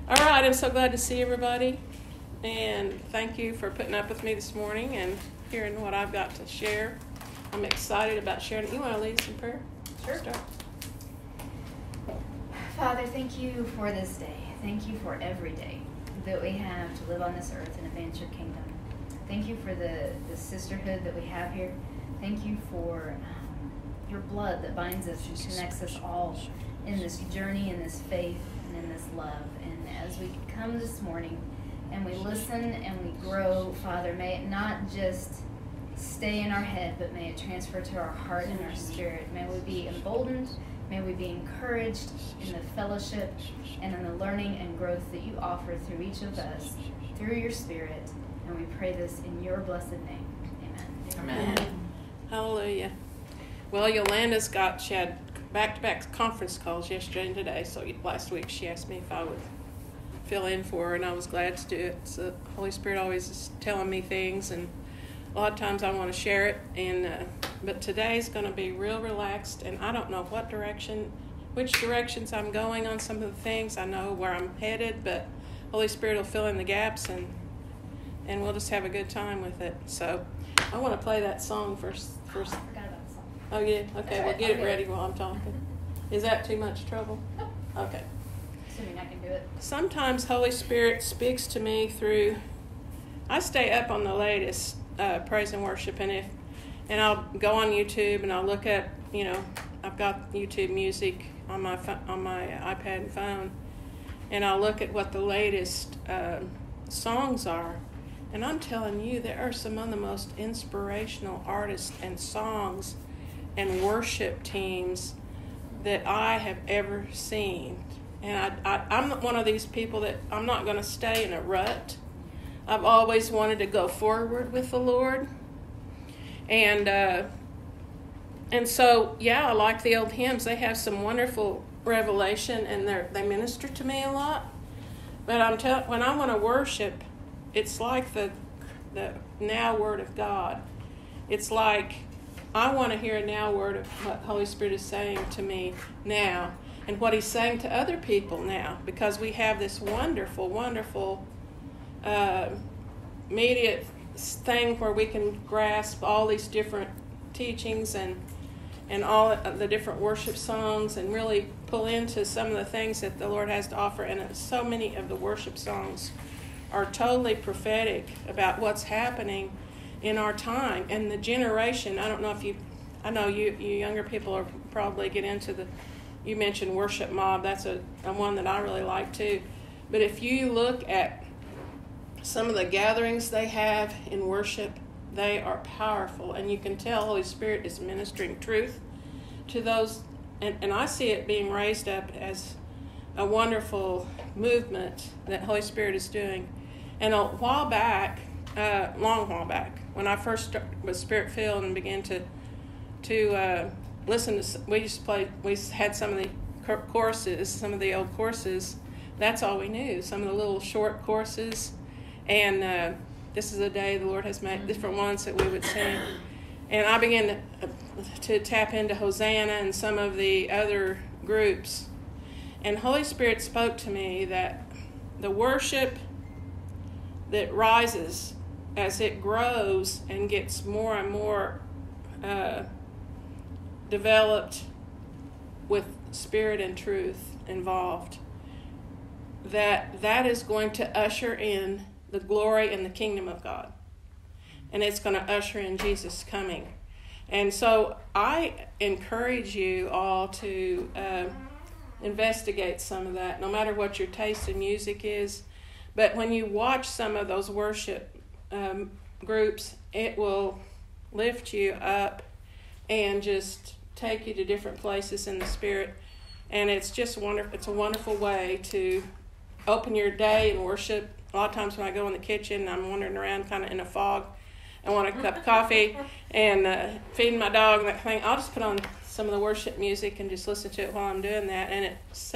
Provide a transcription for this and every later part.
All right, I'm so glad to see everybody, and thank you for putting up with me this morning and hearing what I've got to share. I'm excited about sharing it. You want to lead us in prayer? Sure. Start. Father, thank you for this day. Thank you for every day that we have to live on this earth and advance your kingdom. Thank you for the sisterhood that we have here. Thank you for your blood that binds us and connects us all in this journey, in this faith, and in this love. And as we come this morning and we listen and we grow, Father, may it not just stay in our head, but may it transfer to our heart and our spirit. May we be emboldened. May we be encouraged in the fellowship and in the learning and growth that you offer through each of us, through your Spirit. And we pray this in your blessed name. Amen. Amen. Hallelujah. Well, Yolanda's she had back-to-back conference calls yesterday and today, so last week she asked me if I would fill in for her, and I was glad to do it. So the Holy Spirit always is telling me things, and a lot of times I want to share it, but today's going to be real relaxed, and I don't know which directions I'm going on some of the things. I know where I'm headed, but Holy Spirit will fill in the gaps, and we'll just have a good time with it. So I want to play that song first. I forgot about the song. Oh, yeah? Okay, we'll get it Okay. ready while I'm talking. Is that too much trouble? No. Okay. Assuming I can do it. Sometimes Holy Spirit speaks to me through, I stay up on the latest praise and worship, and I'll go on YouTube and I'll look up, I've got YouTube music on my iPad and phone, and I'll look at what the latest songs are. And I'm telling you, there are some of the most inspirational artists and songs and worship teams that I have ever seen. And I'm one of these people that I'm not going to stay in a rut. I've always wanted to go forward with the Lord. And so, I like the old hymns. They have some wonderful revelation, and they minister to me a lot. But when I want to worship, it's like the now word of God. It's like I want to hear a now word of what Holy Spirit is saying to me now, and what he's saying to other people now, because we have this wonderful, wonderful media thing where we can grasp all these different teachings and all the different worship songs, and really pull into some of the things that the Lord has to offer. And so many of the worship songs are totally prophetic about what's happening in our time and the generation. I don't know if I know you younger people are probably get into you mentioned Worship Mob. That's a one that I really like too. But if you look at some of the gatherings they have in worship, they are powerful, and you can tell Holy Spirit is ministering truth to those, and I see it being raised up as a wonderful movement that Holy Spirit is doing. And a while back, long while back, when I first was Spirit filled and began to listen to, we had some of the courses, some of the old courses. That's all we knew. Some of the little short courses, and this is a day the Lord has made, different ones that we would sing. And I began to tap into Hosanna and some of the other groups. And Holy Spirit spoke to me that the worship that rises as it grows and gets more and more developed with spirit and truth involved, that is going to usher in the glory and the kingdom of God. And it's going to usher in Jesus' coming. And so I encourage you all to investigate some of that, no matter what your taste in music is. But when you watch some of those worship groups, it will lift you up and just take you to different places in the Spirit. And it's just wonderful. It's a wonderful way to open your day and worship. A lot of times when I go in the kitchen, I'm wandering around kind of in a fog. I want a cup of coffee and feeding my dog and that thing. I'll just put on some of the worship music and just listen to it while I'm doing that. And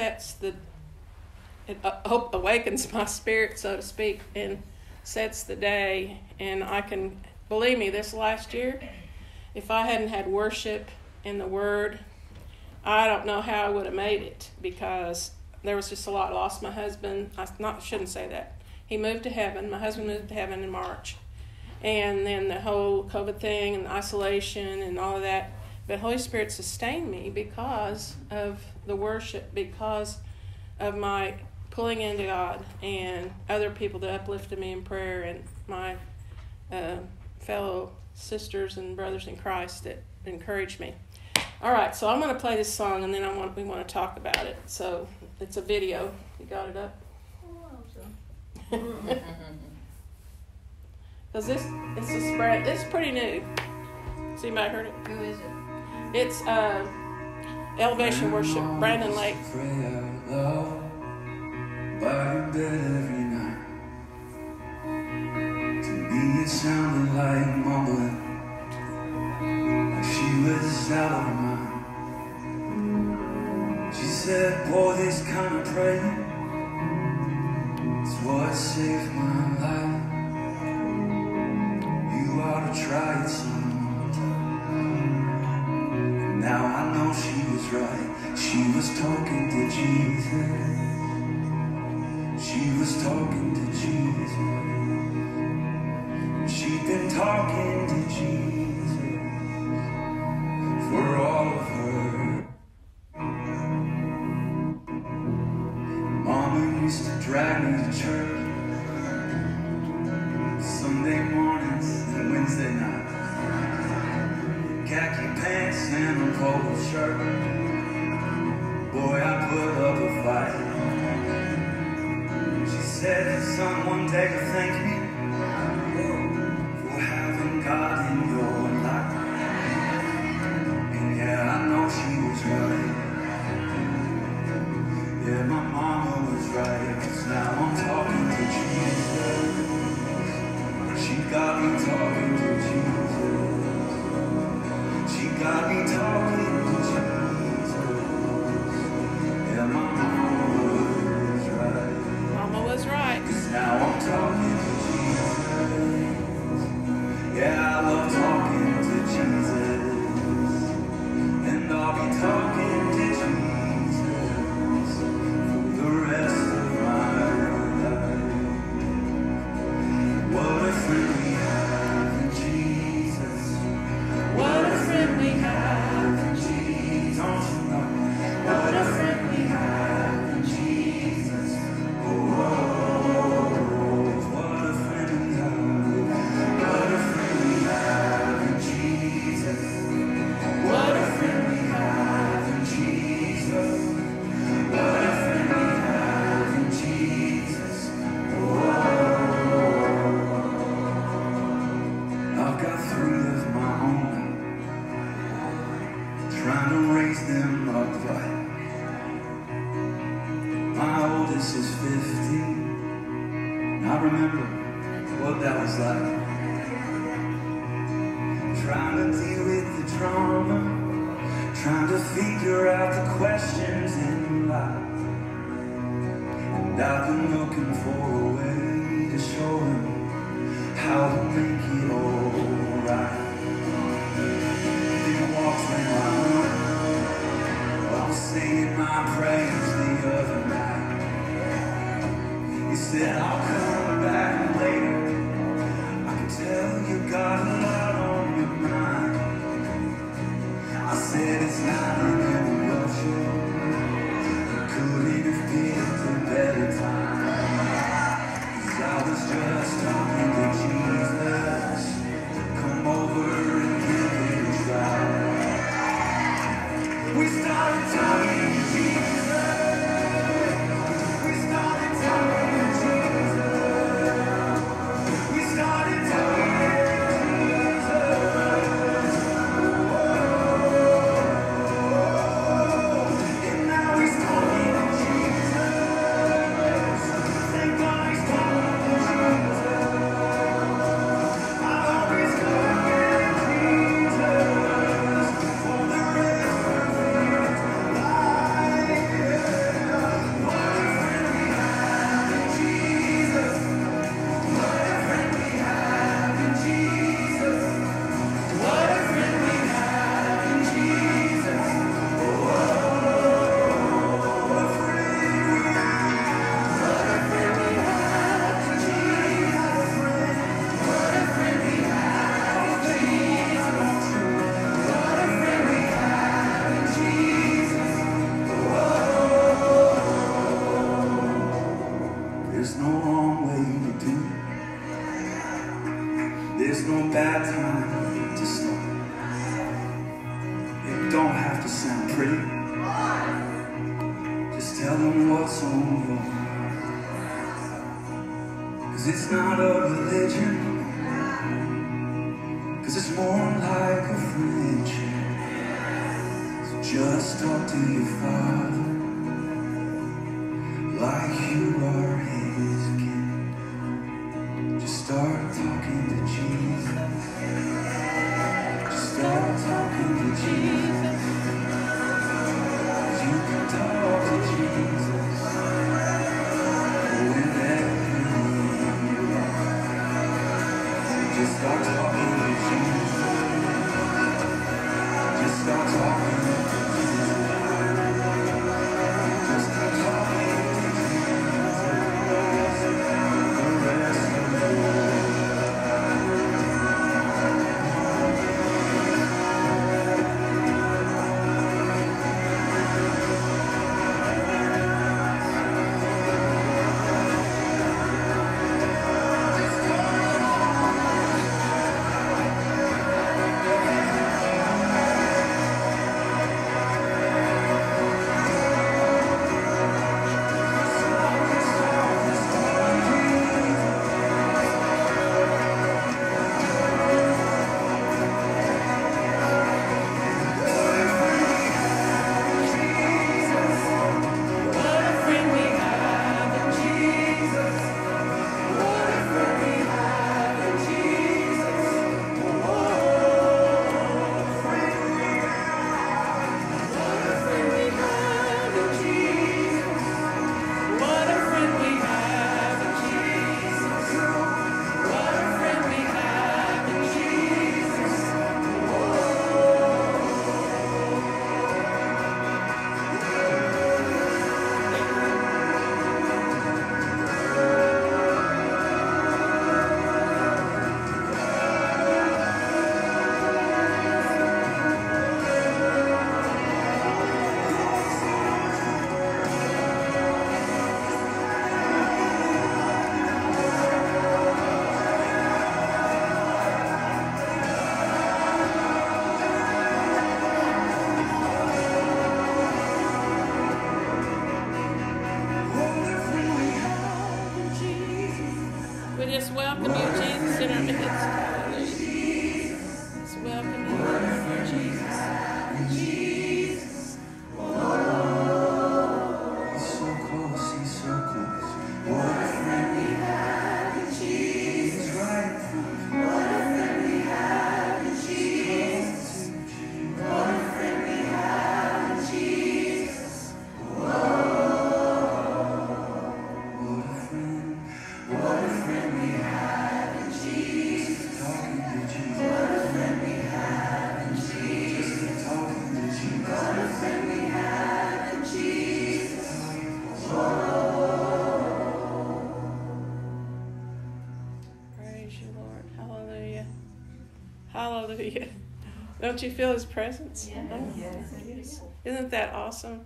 it awakens my spirit, so to speak, and sets the day. And I can, believe me, this last year, if I hadn't had worship and the Word, I don't know how I would have made it, because there was just a lot. I lost my husband. Shouldn't say that. He moved to heaven. My husband moved to heaven in March. And then the whole COVID thing and isolation and all of that. But Holy Spirit sustained me because of the worship, because of my pulling into God and other people that uplifted me in prayer, and my fellow sisters and brothers in Christ that encouraged me. All right, so I'm going to play this song, and then we want to talk about it. So it's a video. You got it up? Oh, I hope so. Because it's pretty new. So you might have heard it. Who is it? It's Elevation Worship, Brandon Lake. By your bed every night. To me it sounded like mumbling, like she was out of her mind. She said, boy, this kind of praying is what saved my life. You ought to try it sometime. And now I know she was right. She was talking to Jesus. She was talking to Jesus. She'd been talking to Jesus for all of her. Mama used to drag me to church Sunday mornings and Wednesday nights. Khaki pants and a polo shirt. Boy, I put up a fight. Said, son, one day you'll thank me for having God in your life. And yeah, I know she was right. Yeah, my mama was right. 'Cause now I'm talking to Jesus. She got me talking to Jesus. She got me talking to Jesus. Yeah, my mama was right. Was right. Now I'm talking to Jesus. Yeah, I love talking to Jesus. And I'll be talking to Jesus for the rest of my life. What a friend we have in Jesus. What a friend we have in Jesus. Don't you know? What a friend we have in Jesus. Oh. We started talking to Jesus. There's no wrong way to do it. There's no bad time to start. It don't have to sound pretty. Just tell them what's on your heart. 'Cause it's not a religion. 'Cause it's more like a friendship. So just talk to your Father like you are his kid. Just start talking to Jesus. Just start talking to Jesus. 'Cause you can talk to Jesus whenever you want. Just start talking to Jesus. Just start talking to Jesus. Just start talking to Jesus. The rest of the world. We just welcome you, Jesus, in our midst. Hallelujah. Just welcome you, Lord Jesus. He's so close, he's so close. What a friend we have in Jesus. He's right in front of you. What a friend we have in Jesus. What a friend we have in Jesus. Whoa. What a friend we have in Jesus. Talking to Jesus. What a friend we have in Jesus. Just talking to Jesus. What a friend we have in Jesus. Praise you, Lord. Hallelujah. Hallelujah. Don't you feel his presence? Yes. Oh, yes. Isn't that awesome?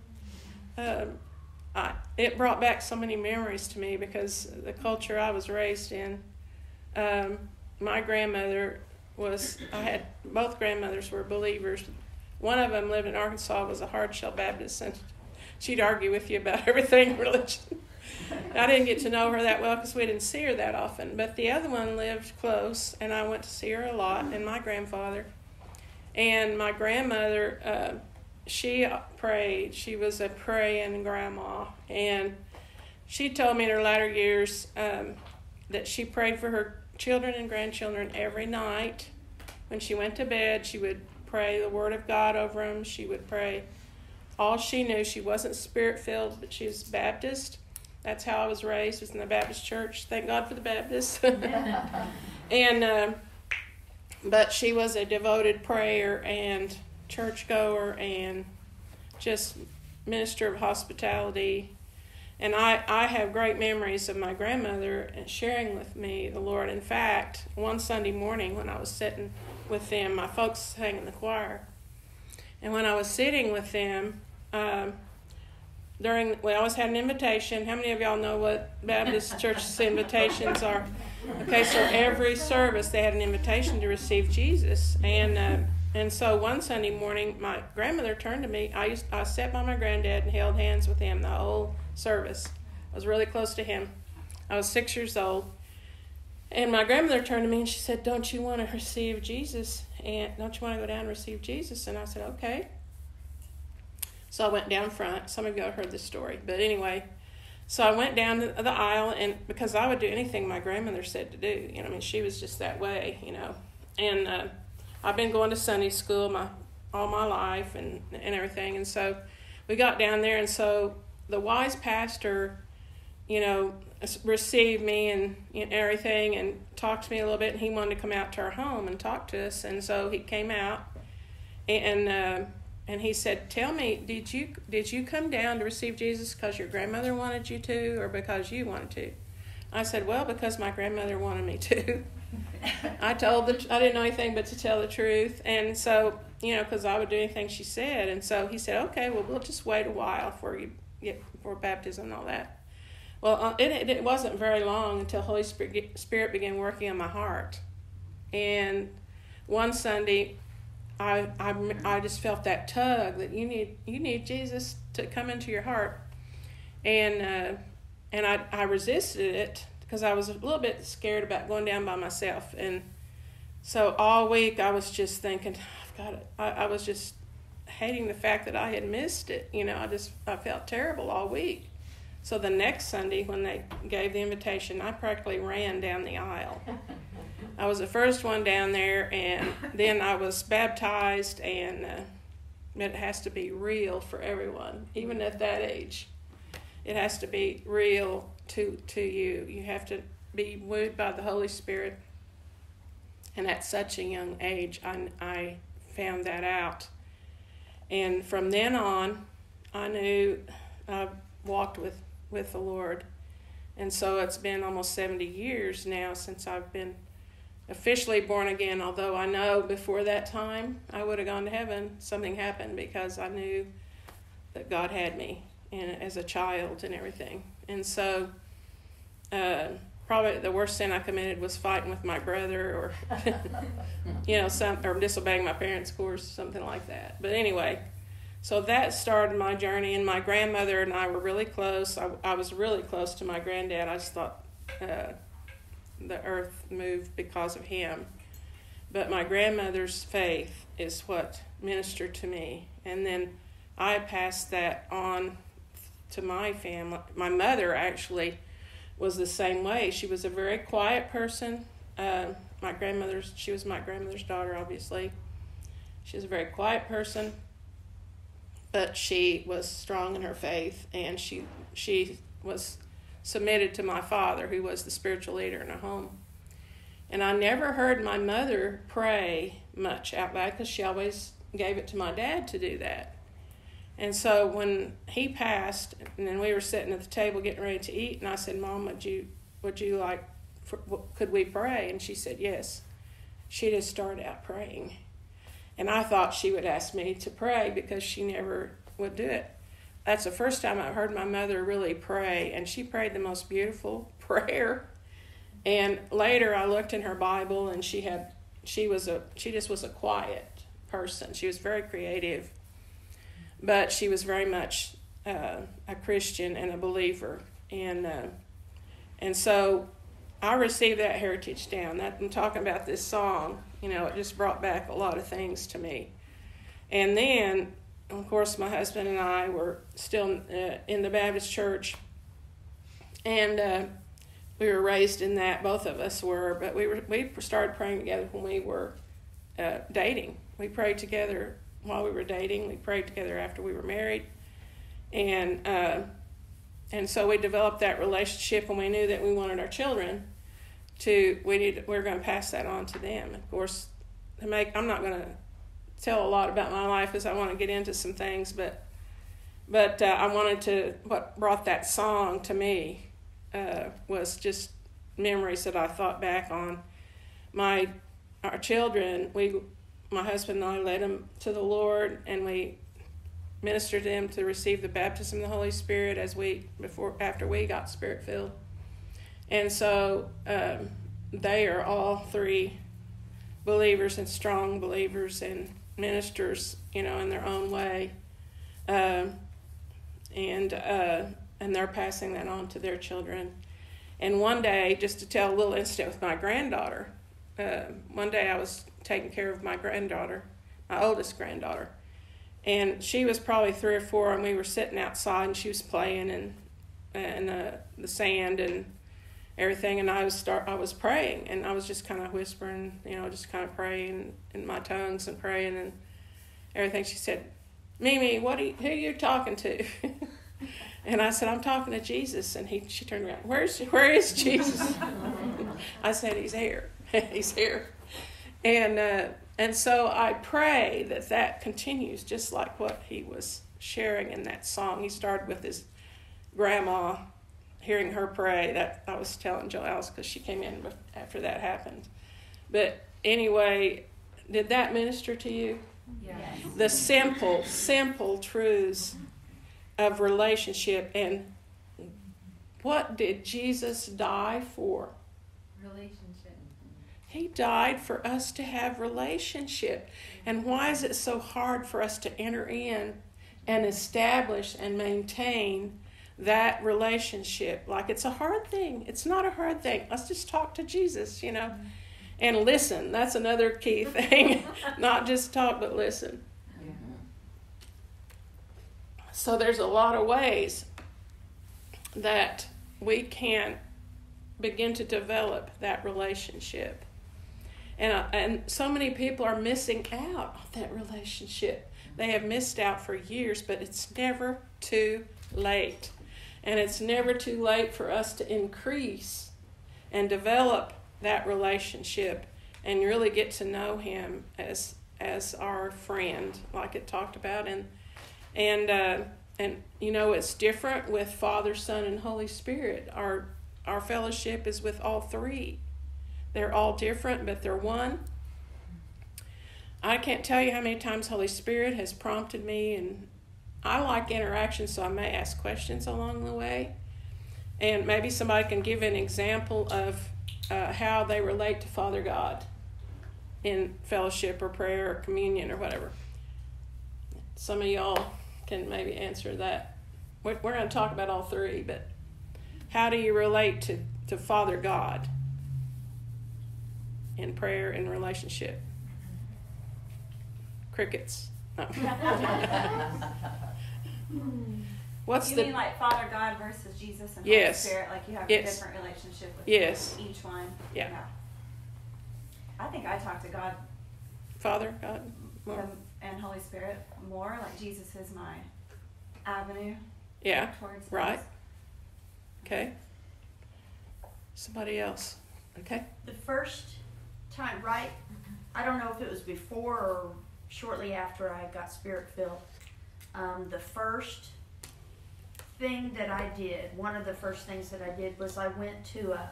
It brought back so many memories to me because the culture I was raised in, my grandmother both grandmothers were believers. One of them lived in Arkansas, was a hard-shell Baptist, and she'd argue with you about everything religion. I didn't get to know her that well because we didn't see her that often. But the other one lived close, and I went to see her a lot, and my grandfather. And my grandmother, she prayed. She was a praying grandma. And she told me in her latter years that she prayed for her children and grandchildren every night. When she went to bed, she would pray the Word of God over them. She would pray all she knew. She wasn't Spirit-filled, but she was Baptist. That's how I was raised, was in the Baptist church. Thank God for the Baptists. And but she was a devoted prayer and churchgoer and just minister of hospitality. And I have great memories of my grandmother sharing with me the Lord. In fact, one Sunday morning when I was sitting with them, my folks sang in the choir. And when I was sitting with them, we always had an invitation. How many of y'all know what Baptist church's invitations are? Okay, so every service they had an invitation to receive Jesus, and so one Sunday morning, my grandmother turned to me. I sat by my granddad and held hands with him the whole service. I was really close to him. I was 6 years old. And my grandmother turned to me and she said, "Don't you want to receive Jesus? And don't you want to go down and receive Jesus?" And I said, "Okay." So I went down front. Some of y'all heard this story. But anyway, so I went down the aisle, and because I would do anything my grandmother said to do. I mean, she was just that way, And I've been going to Sunday school all my life and everything. And so we got down there, and so the wise pastor, received me and everything and talked to me a little bit, and he wanted to come out to our home and talk to us. And so he came out, and he said, "Tell me, did you come down to receive Jesus because your grandmother wanted you to, or because you wanted to?" I said, "Well, because my grandmother wanted me to." I didn't know anything but to tell the truth, and so because I would do anything she said. And so he said, "Okay, well, we'll just wait a while for baptism and all that." Well, it wasn't very long until Holy Spirit began working on my heart. And one Sunday, I just felt that tug that you need Jesus to come into your heart, and I resisted it because I was a little bit scared about going down by myself. And so all week I was just thinking, I've got it. I was just hating the fact that I had missed it. I felt terrible all week. So the next Sunday, when they gave the invitation, I practically ran down the aisle. I was the first one down there, and then I was baptized, and it has to be real for everyone, even at that age. It has to be real to you. You have to be moved by the Holy Spirit. And at such a young age, I found that out. And from then on, I knew I walked with the Lord. And so it's been almost 70 years now since I've been officially born again, although I know before that time I would have gone to heaven. Something happened because I knew that God had me as a child and everything. And so probably the worst sin I committed was fighting with my brother, or or disobeying my parents, of course, something like that. But anyway, so that started my journey, and my grandmother and I were really close. I was really close to my granddad. I just thought the earth moved because of him. But my grandmother's faith is what ministered to me. And then I passed that on to my family. My mother actually was the same way. She was a very quiet person. She was my grandmother's daughter, obviously. She was a very quiet person. But she was strong in her faith, and she was submitted to my father, who was the spiritual leader in our home. And I never heard my mother pray much out loud because she always gave it to my dad to do that. And so when he passed, and then we were sitting at the table getting ready to eat, and I said, "Mom, would you like, could we pray?" And she said yes. She just started out praying. And I thought she would ask me to pray because she never would do it. That's the first time I heard my mother really pray, and she prayed the most beautiful prayer. And later I looked in her Bible, and she just was a quiet person. She was very creative, but she was very much a Christian and a believer. And so I received that heritage down. I'm talking about this song. It just brought back a lot of things to me. And then, of course, my husband and I were still in the Baptist church, and we were raised in that. Both of us were, but we started praying together when we were dating. We prayed together while we were dating. We prayed together after we were married, and so we developed that relationship, and we knew that we wanted our children we're going to pass that on to them. Of course, I'm not going to tell a lot about my life because I want to get into some things, but I wanted to. What brought that song to me was just memories that I thought back on. Our children, my husband and I led them to the Lord, and ministered to them to receive the baptism of the Holy Spirit after we got Spirit filled. And so they are all three believers and strong believers and ministers, in their own way. And they're passing that on to their children. And one day, just to tell a little incident with my granddaughter, one day I was taking care of my granddaughter, my oldest granddaughter. And she was probably 3 or 4, and we were sitting outside, and she was playing in the sand and everything. And I was praying, and I was just kind of whispering, just kind of praying in my tongues and praying and everything. She said, "Mimi, who are you talking to?" And I said, "I'm talking to Jesus." And she turned around, Where is Jesus? I said, "He's here. He's here." And so I pray that continues, just like what he was sharing in that song. He started with his grandma, hearing her pray. That I was telling Jo Alice because she came in after that happened. But anyway, did that minister to you? Yes. The simple truths of relationship. And what did Jesus die for? Relationship. He died for us to have relationship. And why is it so hard for us to enter in and establish and maintain that relationship? Like, it's a hard thing. It's not a hard thing. Let's just talk to Jesus, and listen. That's another key thing. Not just talk, but listen. So there's a lot of ways that we can begin to develop that relationship. And so many people are missing out on that relationship. They have missed out for years, but it's never too late. And it's never too late for us to increase and develop that relationship and really get to know him as our friend, like it talked about. And it's different with Father, Son, and Holy Spirit. Our fellowship is with all three. They're all different, but they're one. I can't tell you how many times Holy Spirit has prompted me, and I like interaction, so I may ask questions along the way. And maybe somebody can give an example of how they relate to Father God in fellowship or prayer or communion or whatever. Some of y'all can maybe answer that. We're going to talk about all three, but how do you relate to Father God in prayer and relationship? Crickets. No. You mean like Father God versus Jesus and Holy Spirit? Like you have a different relationship with each one? Yeah. I think I talk to God, Father God, and Holy Spirit more. Like Jesus is my avenue. Yeah. Towards right. us. Okay. Somebody else. Okay. The first time, right? I don't know if it was before or shortly after I got Spirit filled. The first thing that I did, one of the first things that I did was I went to a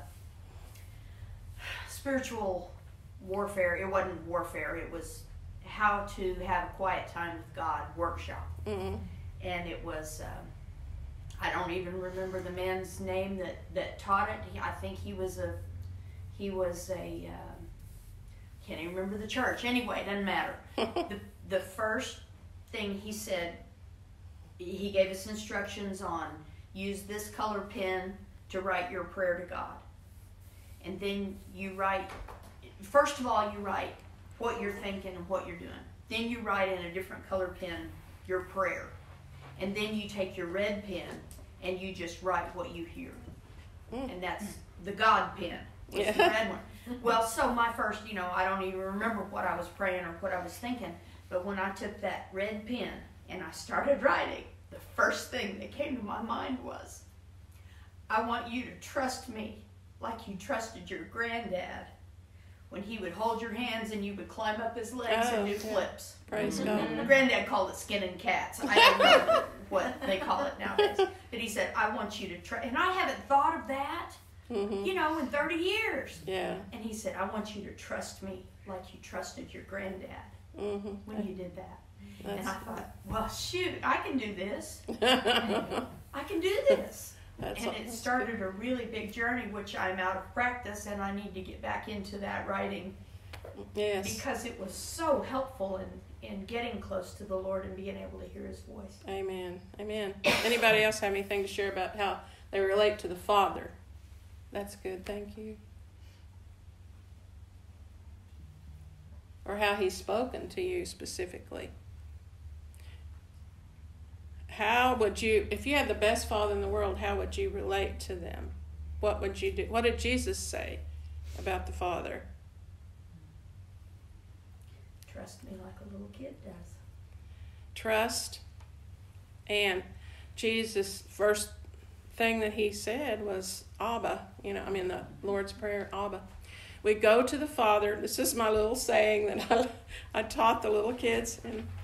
spiritual warfare. It wasn't warfare. It was how to have a quiet time with God workshop. Mm-hmm. And it was, I don't even remember the man's name that taught it. I think he was a can't even remember the church. Anyway, it doesn't matter. The first thing he said, he gave us instructions on use this color pen to write your prayer to God. And then you write, first of all, you write what you're thinking and what you're doing. Then you write in a different color pen your prayer. And then you take your red pen and you just write what you hear. And that's the God pen. It's the red one. Well, so my first, I don't even remember what I was praying or what I was thinking. But when I took that red pen and I started writing, the first thing that came to my mind was, I want you to trust me like you trusted your granddad when he would hold your hands and you would climb up his legs and do flips. Praise God. Granddad called it skinning cats. I don't know what they call it nowadays. But he said, I want you to trust. And I haven't thought of that, in 30 years. Yeah. And he said, I want you to trust me like you trusted your granddad when you did that. And I thought, well, shoot, I can do this. I can do this. And it started a really big journey, which I'm out of practice, and I need to get back into that writing. Yes. Because it was so helpful in getting close to the Lord and being able to hear His voice. Amen. Amen. Anybody else have anything to share about how they relate to the Father? That's good. Thank you. Or how He's spoken to you specifically. How would you, if you had the best father in the world, how would you relate to them? What would you do? What did Jesus say about the Father? Trust me like a little kid does. Trust. And Jesus' first thing that He said was Abba. The Lord's Prayer, Abba. We go to the Father. This is my little saying that I taught the little kids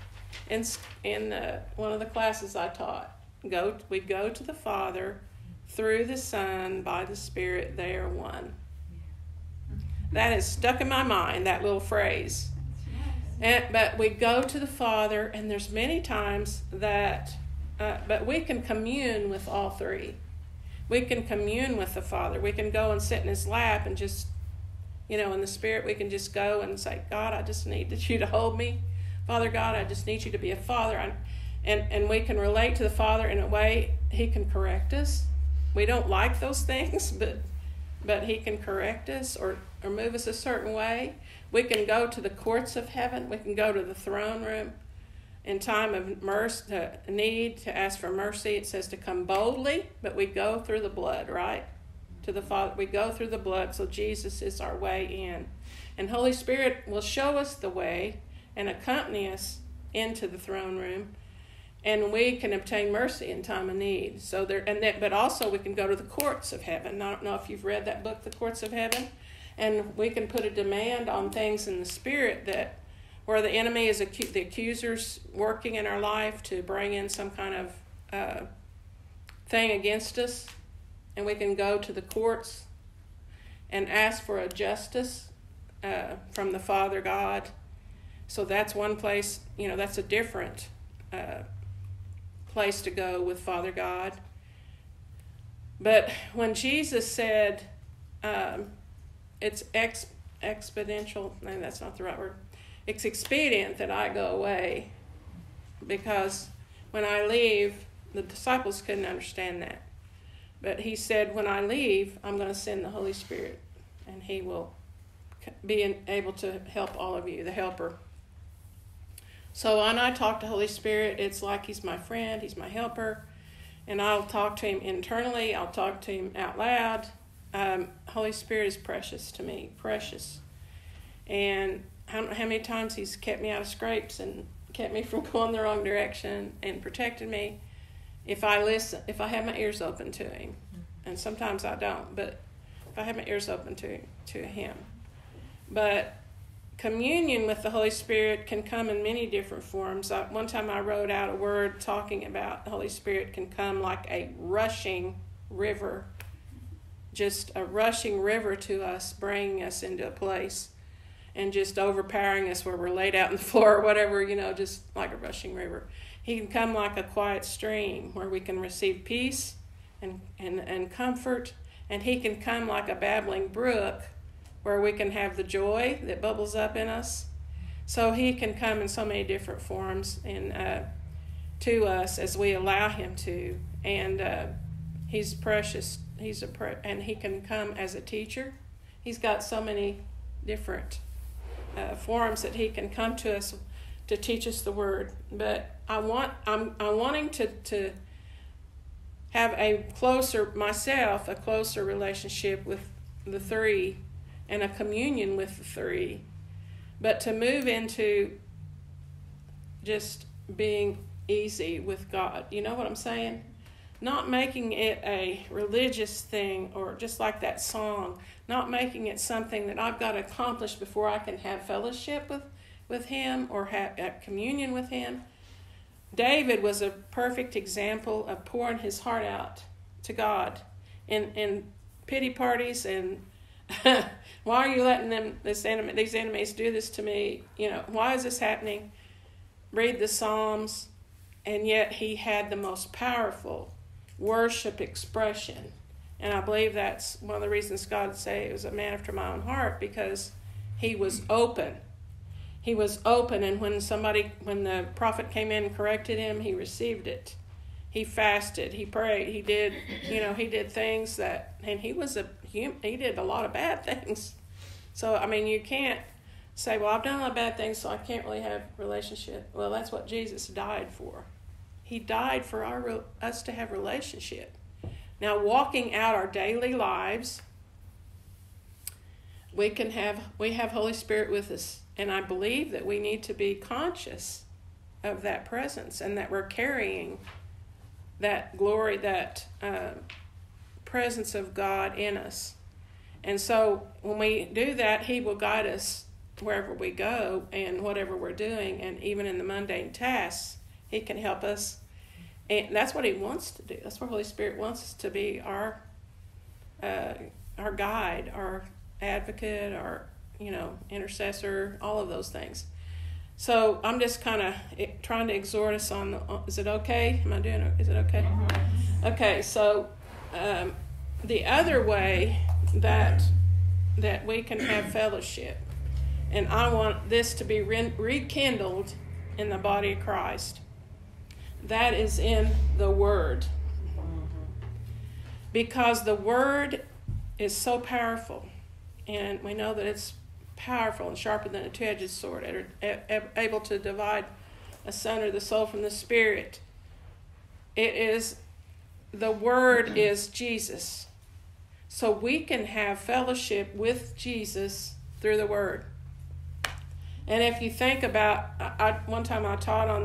in one of the classes I taught. We go to the Father through the Son by the Spirit. They are one. That is stuck in my mind, that little phrase. But we go to the Father, and there's many times that, but we can commune with all three. We can commune with the Father. We can go and sit in His lap and just, in the Spirit, we can just go and say, God, I just need you to hold me. Father God, I just need you to be a father. And we can relate to the Father in a way He can correct us. We don't like those things, but He can correct us or move us a certain way. We can go to the courts of heaven. We can go to the throne room in time of mercy, need to ask for mercy. It says to come boldly, but we go through the blood, right? To the Father, we go through the blood, so Jesus is our way in. And Holy Spirit will show us the way and accompany us into the throne room, and we can obtain mercy in time of need. But also we can go to the courts of heaven. I don't know if you've read that book, The Courts of Heaven, and we can put a demand on things in the Spirit that where the enemy is the accuser's working in our life to bring in some kind of thing against us, and we can go to the courts and ask for a justice from the Father God. So that's one place, that's a different place to go with Father God. But when Jesus said, it's exponential, no, that's not the right word. It's expedient that I go away, because when I leave, the disciples couldn't understand that. But He said, when I leave, I'm going to send the Holy Spirit, and He will be able to help all of you, the helper. So when I talk to Holy Spirit, it's like He's my friend, He's my helper, and I'll talk to Him internally, I'll talk to Him out loud. Holy Spirit is precious to me, precious. And I don't know how many times He's kept me out of scrapes and kept me from going the wrong direction and protected me if I listen, if I have my ears open to Him. And sometimes I don't, but if I have my ears open to Him. But communion with the Holy Spirit can come in many different forms. One time I wrote out a word talking about the Holy Spirit can come like a rushing river, just a rushing river to us, bringing us into a place and just overpowering us where we're laid out on the floor or whatever, just like a rushing river. He can come like a quiet stream where we can receive peace and comfort, and He can come like a babbling brook where we can have the joy that bubbles up in us. So He can come in so many different forms and to us as we allow Him to. And He's precious. And He can come as a teacher. He's got so many different forms that He can come to us to teach us the Word. But I'm wanting to have a closer relationship with the three and a communion with the three, but to move into just being easy with God. You know what I'm saying? Not making it a religious thing, or just like that song, not making it something that I've got to accomplish before I can have fellowship with Him or have communion with Him. David was a perfect example of pouring his heart out to God in pity parties and why are you letting these enemies do this to me? Why is this happening? read the Psalms, and yet he had the most powerful worship expression. And I believe that's one of the reasons God said he was a man after my own heart, because he was open. He was open, and when the prophet came in and corrected him, he received it. He fasted, he prayed, he did things that, and he did a lot of bad things. So, I mean, you can't say, well, I've done a lot of bad things, so I can't really have a relationship. Well, that's what Jesus died for. He died for us to have relationship. Now, walking out our daily lives, we have Holy Spirit with us. And I believe that we need to be conscious of that presence, and that we're carrying that glory, that presence of God in us. And so when we do that, he will guide us wherever we go and whatever we're doing, and even in the mundane tasks, he can help us. And that's what he wants to do. That's what Holy Spirit wants us to be, our guide, our advocate, our intercessor, all of those things. So I'm just kind of trying to exhort us on is it okay? Is it okay? Okay, so the other way that we can have fellowship, and I want this to be rekindled in the body of Christ, that is in the Word. Because the Word is so powerful, and we know that it's powerful and sharper than a two-edged sword, able to divide asunder the soul from the spirit. The Word is Jesus. So we can have fellowship with Jesus through the Word. And if you think about, one time I taught on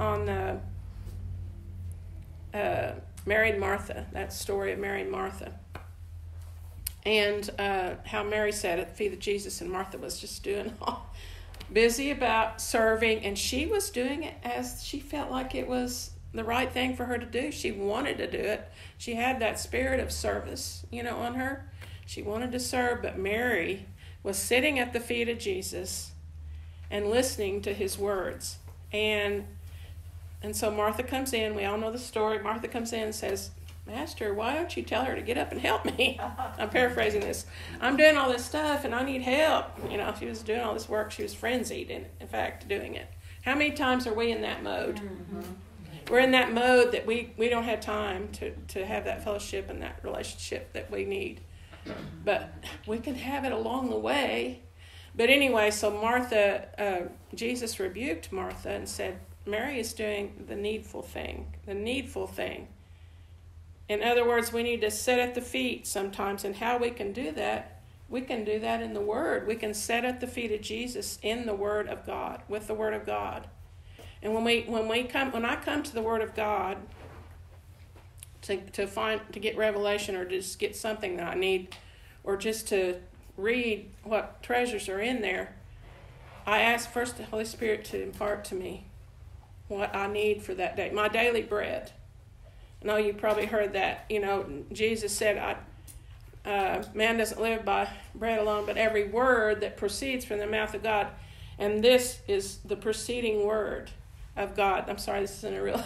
Mary and Martha, that story of Mary and Martha. And how Mary sat at the feet of Jesus, and Martha was just busy about serving, and she was doing it as she felt like it was the right thing for her to do. She wanted to do it. She had that spirit of service, on her. She wanted to serve, but Mary was sitting at the feet of Jesus and listening to his words. And so Martha comes in. We all know the story. Martha comes in and says, Master, why don't you tell her to get up and help me? I'm paraphrasing this. I'm doing all this stuff and I need help. She was doing all this work. She was frenzied, in fact, doing it. How many times are we in that mode? Mm-hmm. We're in that mode that we don't have time to have that fellowship and that relationship that we need. But we can have it along the way. But anyway, so Martha, Jesus rebuked Martha and said, Mary is doing the needful thing. The needful thing. In other words, we need to sit at the feet sometimes. And how we can do that, we can do that in the Word. We can sit at the feet of Jesus in the Word of God, with the Word of God. And when I come to the Word of God to get revelation, or just get something that I need, or just to read what treasures are in there, I ask first the Holy Spirit to impart to me what I need for that day, my daily bread. I know you probably heard that. Jesus said, man doesn't live by bread alone, but every word that proceeds from the mouth of God. And this is the proceeding word of God. I'm sorry, this isn't a real...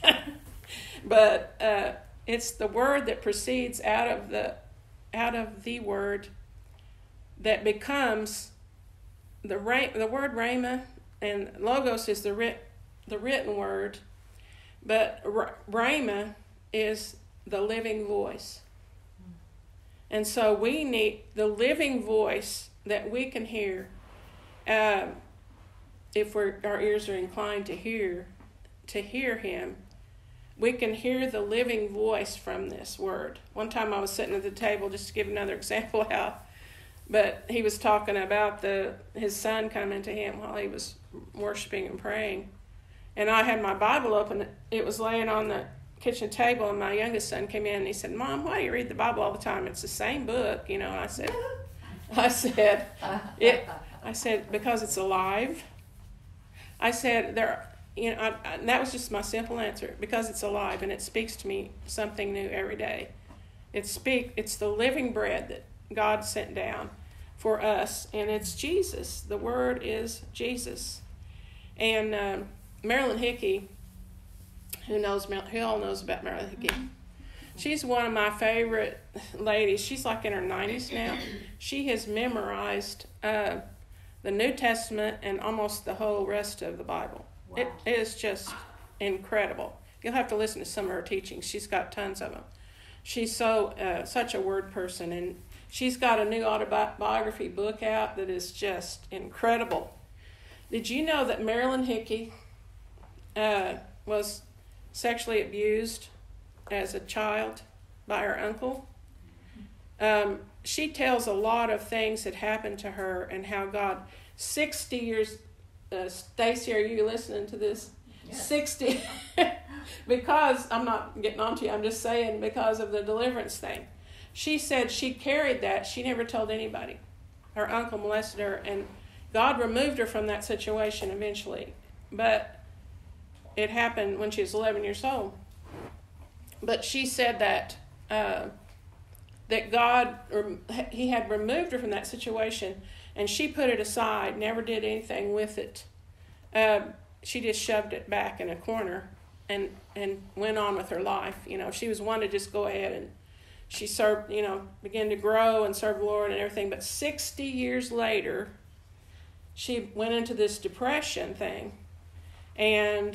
but it's the word that proceeds out of the word that becomes the word rhema, and logos is the written word, but rhema is the living voice. And so we need the living voice that we can hear, if our ears are inclined to hear him. We can hear the living voice from this word. One time I was sitting at the table, just to give another example but he was talking about his son coming to him while he was worshiping and praying. And I had my Bible open. It was laying on the kitchen table, and my youngest son came in and he said, Mom, why do you read the Bible all the time? It's the same book, And I said, because it's alive. I said, and that was just my simple answer, because it's alive and it speaks to me something new every day. It's the living bread that God sent down for us, and it's Jesus. The Word is Jesus. And Marilyn Hickey, who all knows about Marilyn Hickey. She's one of my favorite ladies. She's like in her 90s now. She has memorized the New Testament and almost the whole rest of the Bible. Wow. It is just incredible. You'll have to listen to some of her teachings. She's got tons of them. She's such a word person, and she's got a new autobiography book out that is just incredible. Did you know that Marilyn Hickey was sexually abused as a child by her uncle? She tells a lot of things that happened to her and how God, 60 years, Stacy, are you listening to this? Yes. 60, because, I'm not getting on to you, I'm just saying because of the deliverance thing. She said she carried that. She never told anybody. Her uncle molested her, and God removed her from that situation eventually. But it happened when she was 11 years old. But she said that God, he had removed her from that situation, and she put it aside, never did anything with it. She just shoved it back in a corner and went on with her life. She was one to just go ahead and she served, began to grow and serve the Lord and everything. But 60 years later, she went into this depression thing, and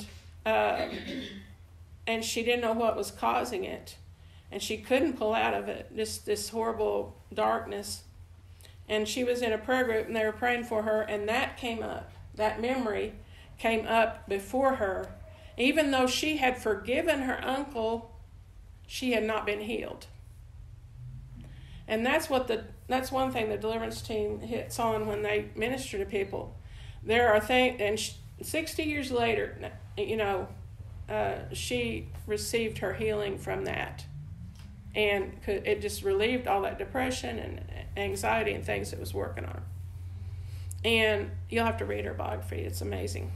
she didn't know what was causing it, and she couldn't pull out of it, this horrible darkness. And she was in a prayer group, and they were praying for her, and that came up. That memory came up before her. Even though she had forgiven her uncle, she had not been healed. And that's one thing the deliverance team hits on when they minister to people. There are things, and 60 years later, she received her healing from that, and it just relieved all that depression and anxiety and things it was working on. And you'll have to read her biography; it's amazing.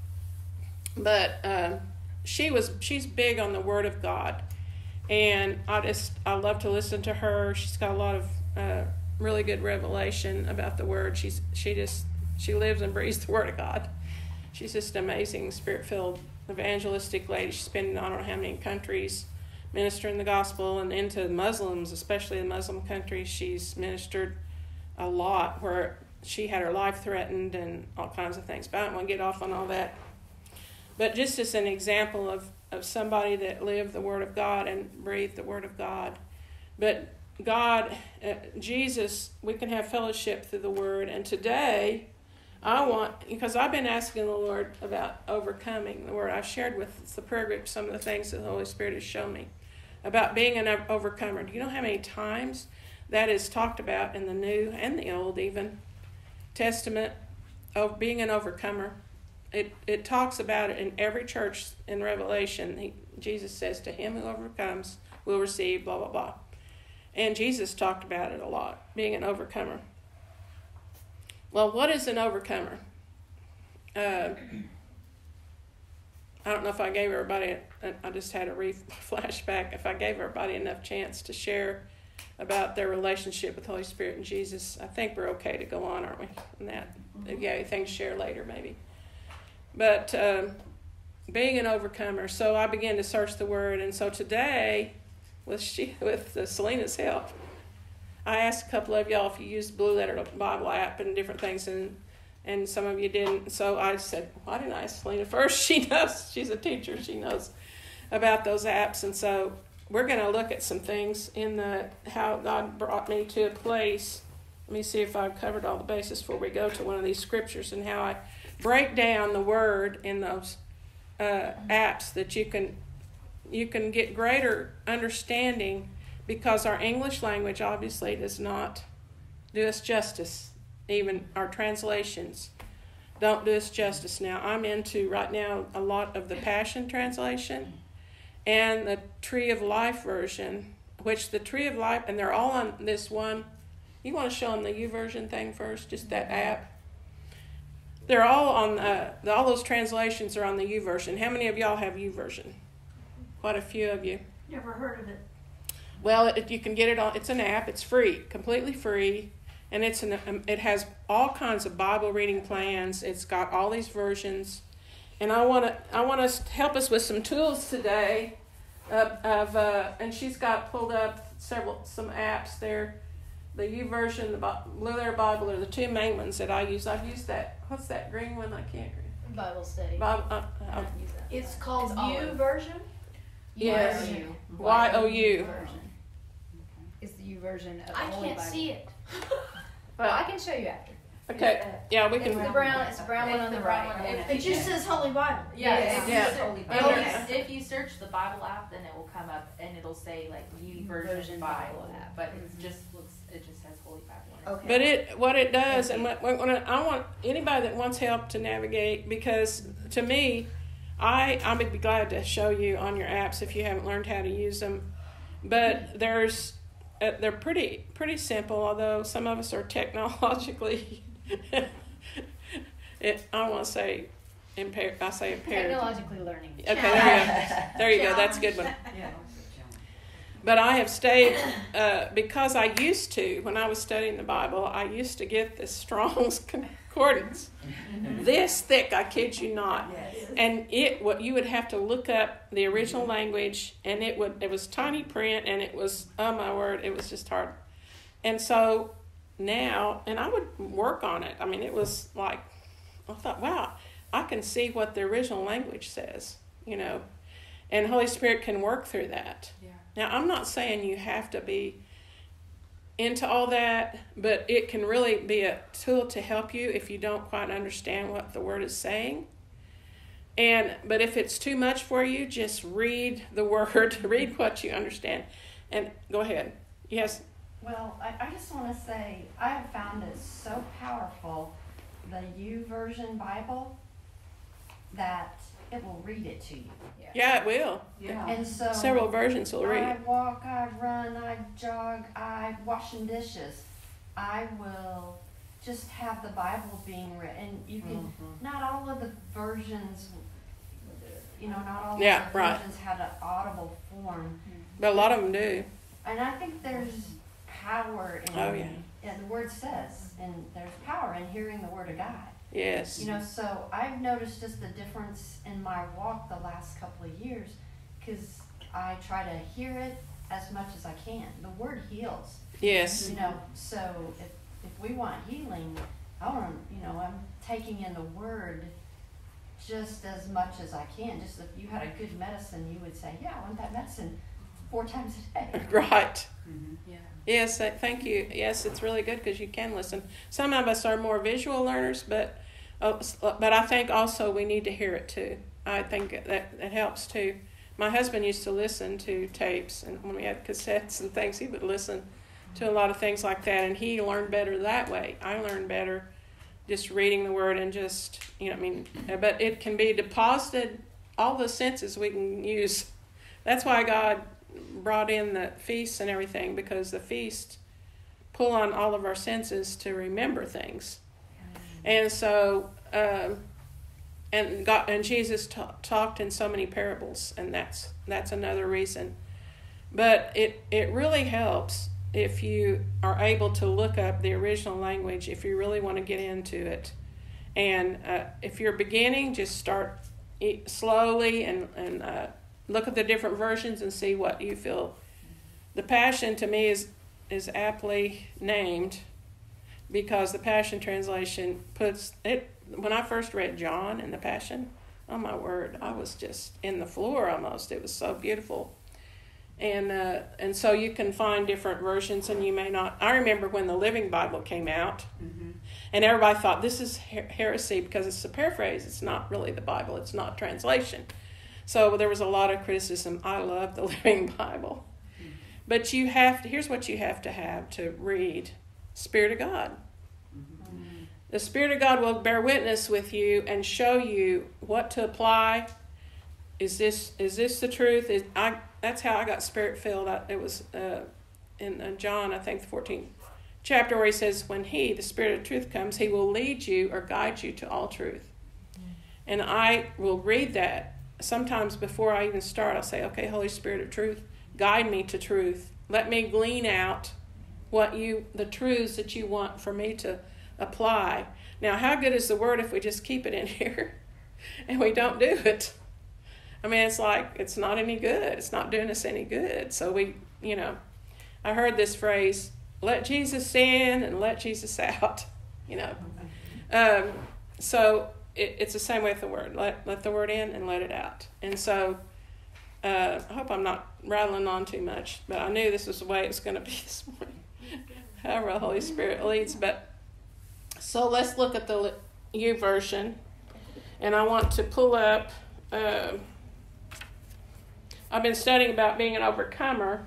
But she's big on the Word of God, and I love to listen to her. She's got a lot of really good revelation about the Word. She lives and breathes the Word of God. She's just an amazing, spirit-filled, evangelistic lady. She's been in I don't know how many countries ministering the gospel, and into Muslims, especially the Muslim countries. She's ministered a lot where she had her life threatened and all kinds of things. But I don't want to get off on all that. But just as an example of somebody that lived the Word of God and breathed the Word of God. But God, Jesus, we can have fellowship through the Word. And today, because I've been asking the Lord about overcoming the Word. I've shared with the prayer group some of the things that the Holy Spirit has shown me about being an overcomer. Do you know how many times that is talked about in the New and the Old even Testament of being an overcomer? It talks about it in every church in Revelation. Jesus says, to him who overcomes will receive blah, blah, blah. And Jesus talked about it a lot, being an overcomer. Well, what is an overcomer? I don't know if I gave everybody, I just had a flashback, if I gave everybody enough chance to share about their relationship with the Holy Spirit and Jesus. I think we're okay to go on, aren't we? On that. If you have anything to share later, maybe. But being an overcomer, so I began to search the Word, and so today, with Selena's help, I asked a couple of y'all if you used Blue Letter Bible app and different things, and some of you didn't. So I said, why didn't I ask Selena first? She knows. She's a teacher. She knows about those apps, and so we're going to look at some things in how God brought me to a place. Let me see if I've covered all the bases before we go to one of these scriptures, and how I break down the Word in those apps, that you can get greater understanding, because our English language obviously does not do us justice. Even our translations don't do us justice. Now, I'm into right now a lot of the Passion Translation and the Tree of Life version, which the Tree of Life, and they're all on this one. You want to show them the YouVersion thing first, just that app? They're all on, all those translations are on the YouVersion. How many of y'all have YouVersion? Quite a few of you. Never heard of it. Well, you can get it on, it's an app, it's free, completely free, and it has all kinds of Bible reading plans. It's got all these versions, And I want us to help us with some tools today. And she's got pulled up some apps there. The YouVersion, the Blue Letter Bible are the two main ones that I use. I've used that. What's that green one? I can't read. Bible study. It's called YouVersion. Yes. YOU. It's the YouVersion of the I Holy can't Bible. see it. Well, I can show you after. Okay. Yeah, we can. It's the brown one on the right. It just says Holy Bible. If you search the Bible app, then it will come up and it'll say like YouVersion Bible app, but it just has Holy Bible. Okay. But what it does, and when I want anybody that wants help to navigate, because to me, I would be glad to show you on your apps if you haven't learned how to use them. But they're pretty simple, although some of us are technologically. I want to say impaired. I say impaired. Technologically learning. Okay, there you go. That's a good one. Yeah. But I have stayed, because I used to, when I was studying the Bible, I used to get the Strong's Concordance. This thick, I kid you not. And you would have to look up the original language, and it was tiny print, and it was, oh my word, it was just hard. And so now, and I would work on it. I mean, it was like, I thought, wow, I can see what the original language says, and Holy Spirit can work through that. Yeah. Now, I'm not saying you have to be into all that, but it can really be a tool to help you if you don't quite understand what the Word is saying. But if it's too much for you, just read the Word, read what you understand. And go ahead. Yes? Well, I just want to say, I have found it so powerful, the YouVersion Bible, that it will read it to you. Yeah, it will. Yeah. And so several versions will read I it. walk, I run, I jog, I washing dishes. I will just have the Bible being read. And you can, not all of the versions, not all of the versions had an audible form. But a lot of them do. And I think there's power in and the Word says, and there's power in hearing the Word of God. Yes. So I've noticed just the difference in my walk the last couple of years, because I try to hear it as much as I can. The Word heals. Yes. So if we want healing, I'm taking in the Word just as much as I can. Just if you had a good medicine, you would say, yeah, I want that medicine 4 times a day. Right. Mm-hmm. Yeah. Yes, thank you. Yes, it's really good because you can listen. Some of us are more visual learners, but I think also we need to hear it too. I think that helps too. My husband used to listen to tapes, and when we had cassettes and things, he would listen to a lot of things like that, and he learned better that way. I learned better just reading the Word and just, but it can be deposited, all the senses we can use. That's why God brought in the feasts and everything, because the feasts pull on all of our senses to remember things. And so and Jesus talked in so many parables, and that's another reason. But it really helps if you are able to look up the original language if you really want to get into it. And if you're beginning, just start slowly and look at the different versions and see what you feel. The Passion, to me, is aptly named because the Passion Translation puts it. When I first read John in the Passion, oh my word, I was just in the floor almost. It was so beautiful. And so you can find different versions, and you may not. I remember when the Living Bible came out, and everybody thought this is heresy because it's a paraphrase. It's not really the Bible. It's not translation. So there was a lot of criticism. I love the Living Bible. But here's what you have to read. Spirit of God. The Spirit of God will bear witness with you and show you what to apply. Is this the truth? That's how I got Spirit-filled. It was in John, I think, the 14th chapter, where he says, when the Spirit of truth comes, he will lead you or guide you to all truth. And I will read that. Sometimes before I even start, I'll say, okay, Holy Spirit of truth, guide me to truth. Let me glean out the truths that you want for me to apply. Now, how good is the Word if we just keep it in here? and we don't do it. I mean, it's like, it's not any good. It's not doing us any good. So we, I heard this phrase, let Jesus in and let Jesus out, So it's the same way with the word. Let the word in and let it out. And so I hope I'm not rattling on too much, but I knew this was the way it's going to be this morning. However the Holy Spirit leads. But so let's look at the YouVersion. And I want to pull up, I've been studying about being an overcomer.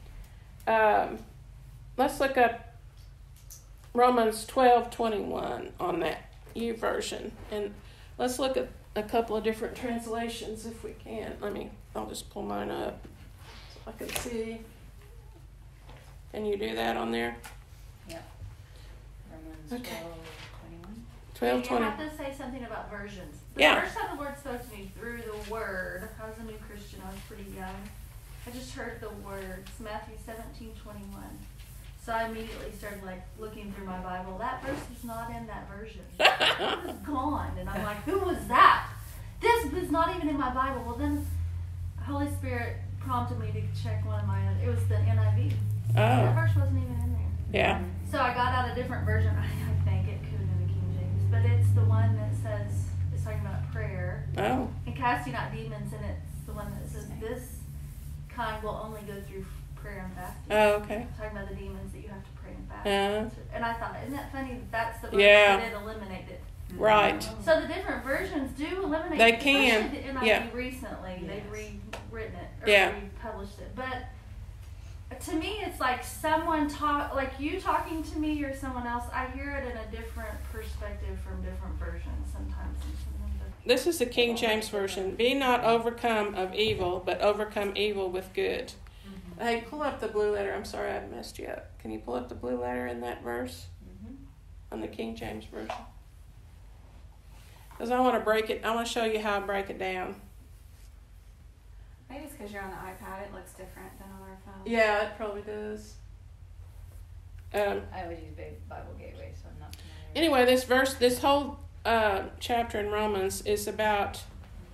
Let's look up Romans 12:21 on that YouVersion. And let's look at a couple of different translations if we can. I'll just pull mine up so I can see. Can you do that on there? Yeah. Romans Okay. 12:21. 12:20. You have to say something about versions. The Yeah. first time the Lord spoke to me through the Word, I was a new Christian, I was pretty young. I just heard the words, Matthew 17:21. So I immediately started looking through my Bible. That verse is not in that version. It was gone. And I'm like, who was that? This is not even in my Bible. Well, then the Holy Spirit prompted me to check one of my own. It was the NIV. That Oh, verse wasn't even in there. yeah. So I got out a different version. I think it could have been the King James, but it's the one that says, it's talking about prayer Oh, and casting out demons, and it's the one that says this kind will only go through prayer and fasting. oh, okay. Talking about the demons that you have to pray and fast. And I thought, isn't that funny? That's the verse Yeah. that it eliminated. Right. So the different versions do eliminate. They it, can, especially the NIV yeah. recently. Yes. They've rewritten it or Yeah. republished it, but. To me, it's like someone like you talking to me or someone else. I hear it in a different perspective from different versions sometimes. This is the King James Version. Be not overcome of evil, but overcome evil with good. Mm-hmm. Hey, pull up the blue letter. I'm sorry I messed you up. Can you pull up the blue letter in that verse? On the King James Version? Because I want to break it. I want to show you how I break it down. Maybe it's because you're on the iPad. It looks different than on our phone. Yeah, it probably does. I always use Bible Gateway, so I'm not familiar. Anyway, this whole chapter in Romans is about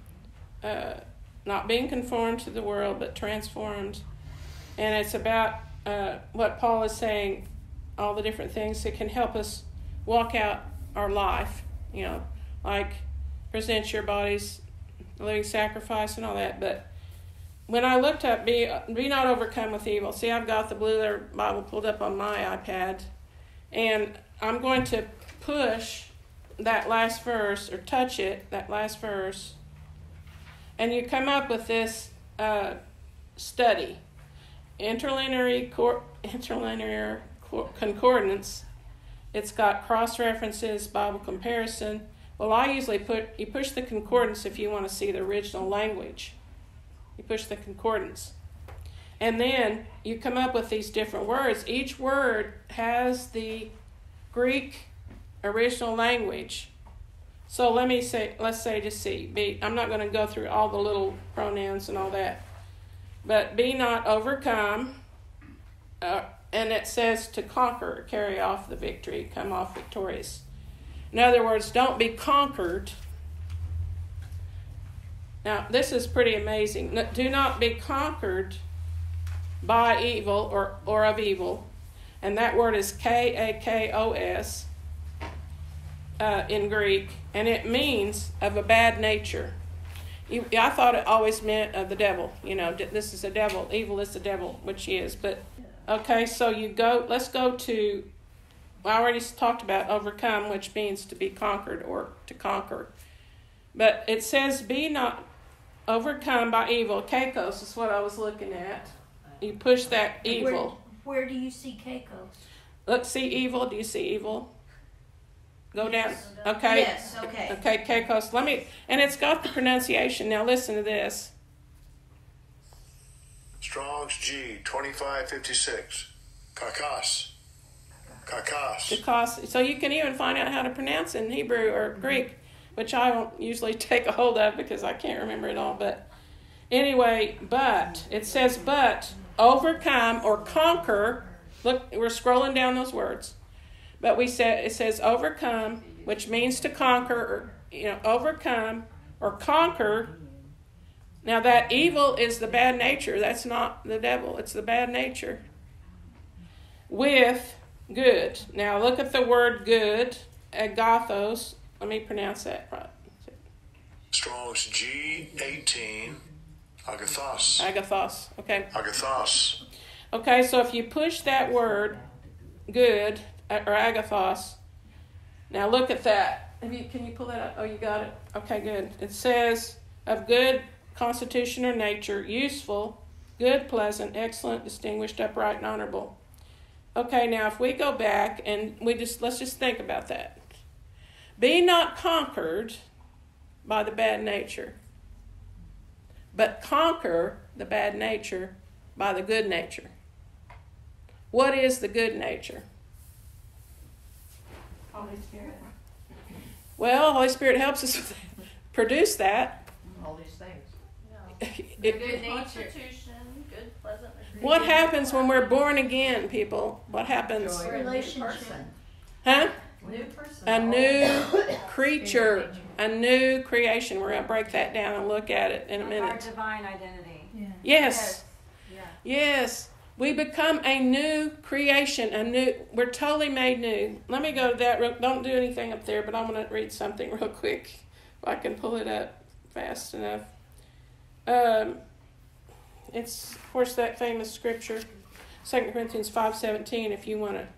not being conformed to the world, but transformed. And it's about what Paul is saying, all the different things that can help us walk out our life, like present your bodies, living sacrifice and all that. But when I looked up, be not overcome with evil. See, I've got the Blue Letter Bible pulled up on my iPad, and I'm going to push that last verse, or touch it, that last verse, and you come up with this study. Interlinear concordance. It's got cross-references, Bible comparison. Well, I usually you push the concordance if you want to see the original language. You push the concordance. And then you come up with these different words. Each word has the Greek original language. So let's say just see. I'm not going to go through all the little pronouns and all that. But be not overcome. And it says to conquer, carry off the victory, come off victorious. In other words, don't be conquered. Now, this is pretty amazing. Do not be conquered by evil or of evil. And that word is K-A-K-O-S in Greek. And it means of a bad nature. I thought it always meant of the devil. This is the devil. Evil is the devil, which he is. But, okay, so let's go to, I already talked about overcome, which means to be conquered or to conquer. But it says, be not overcome by evil. Kakos is what I was looking at. You push that evil. Where do you see Keikos? Look, see evil. Do you see evil? Go down. Okay. Yes, okay. Okay, Kakos. And it's got the pronunciation. Now listen to this. Strong's G 2556. Kakos. Kakos. Kakos. So you can even find out how to pronounce it in Hebrew or Greek, which I don't usually take a hold of because I can't remember it all. But anyway, it says overcome or conquer. Look, we're scrolling down those words. But it says overcome, which means to conquer, or overcome or conquer. Now that evil is the bad nature. That's not the devil. It's the bad nature. With good. Now look at the word good. Agathos. Let me pronounce that right. Strong's G18. Agathos. Agathos. Okay. Agathos. Okay, so if you push that word, good, or agathos, now look at that. Can you pull that up? Oh, you got it? Okay, good. It says, of good constitution or nature, useful, good, pleasant, excellent, distinguished, upright, and honorable. Okay, now if we go back and let's just think about that. Be not conquered by the bad nature, but conquer the bad nature by the good nature. What is the good nature? Holy Spirit. Well, Holy Spirit helps us produce that. All these things. Good constitution, good, pleasant. What happens when we're born again, people? What happens? Relationship. Huh? New person. A new creature, a new creation. We're going to break that down and look at it in a Our minute. divine identity. Yeah. Yes. Yeah. Yes. We become a new creation, we're totally made new. Let me go to that. Don't do anything up there, but I'm going to read something real quick if I can pull it up fast enough. It's, of course, that famous scripture, 2 Corinthians 5:17. If you want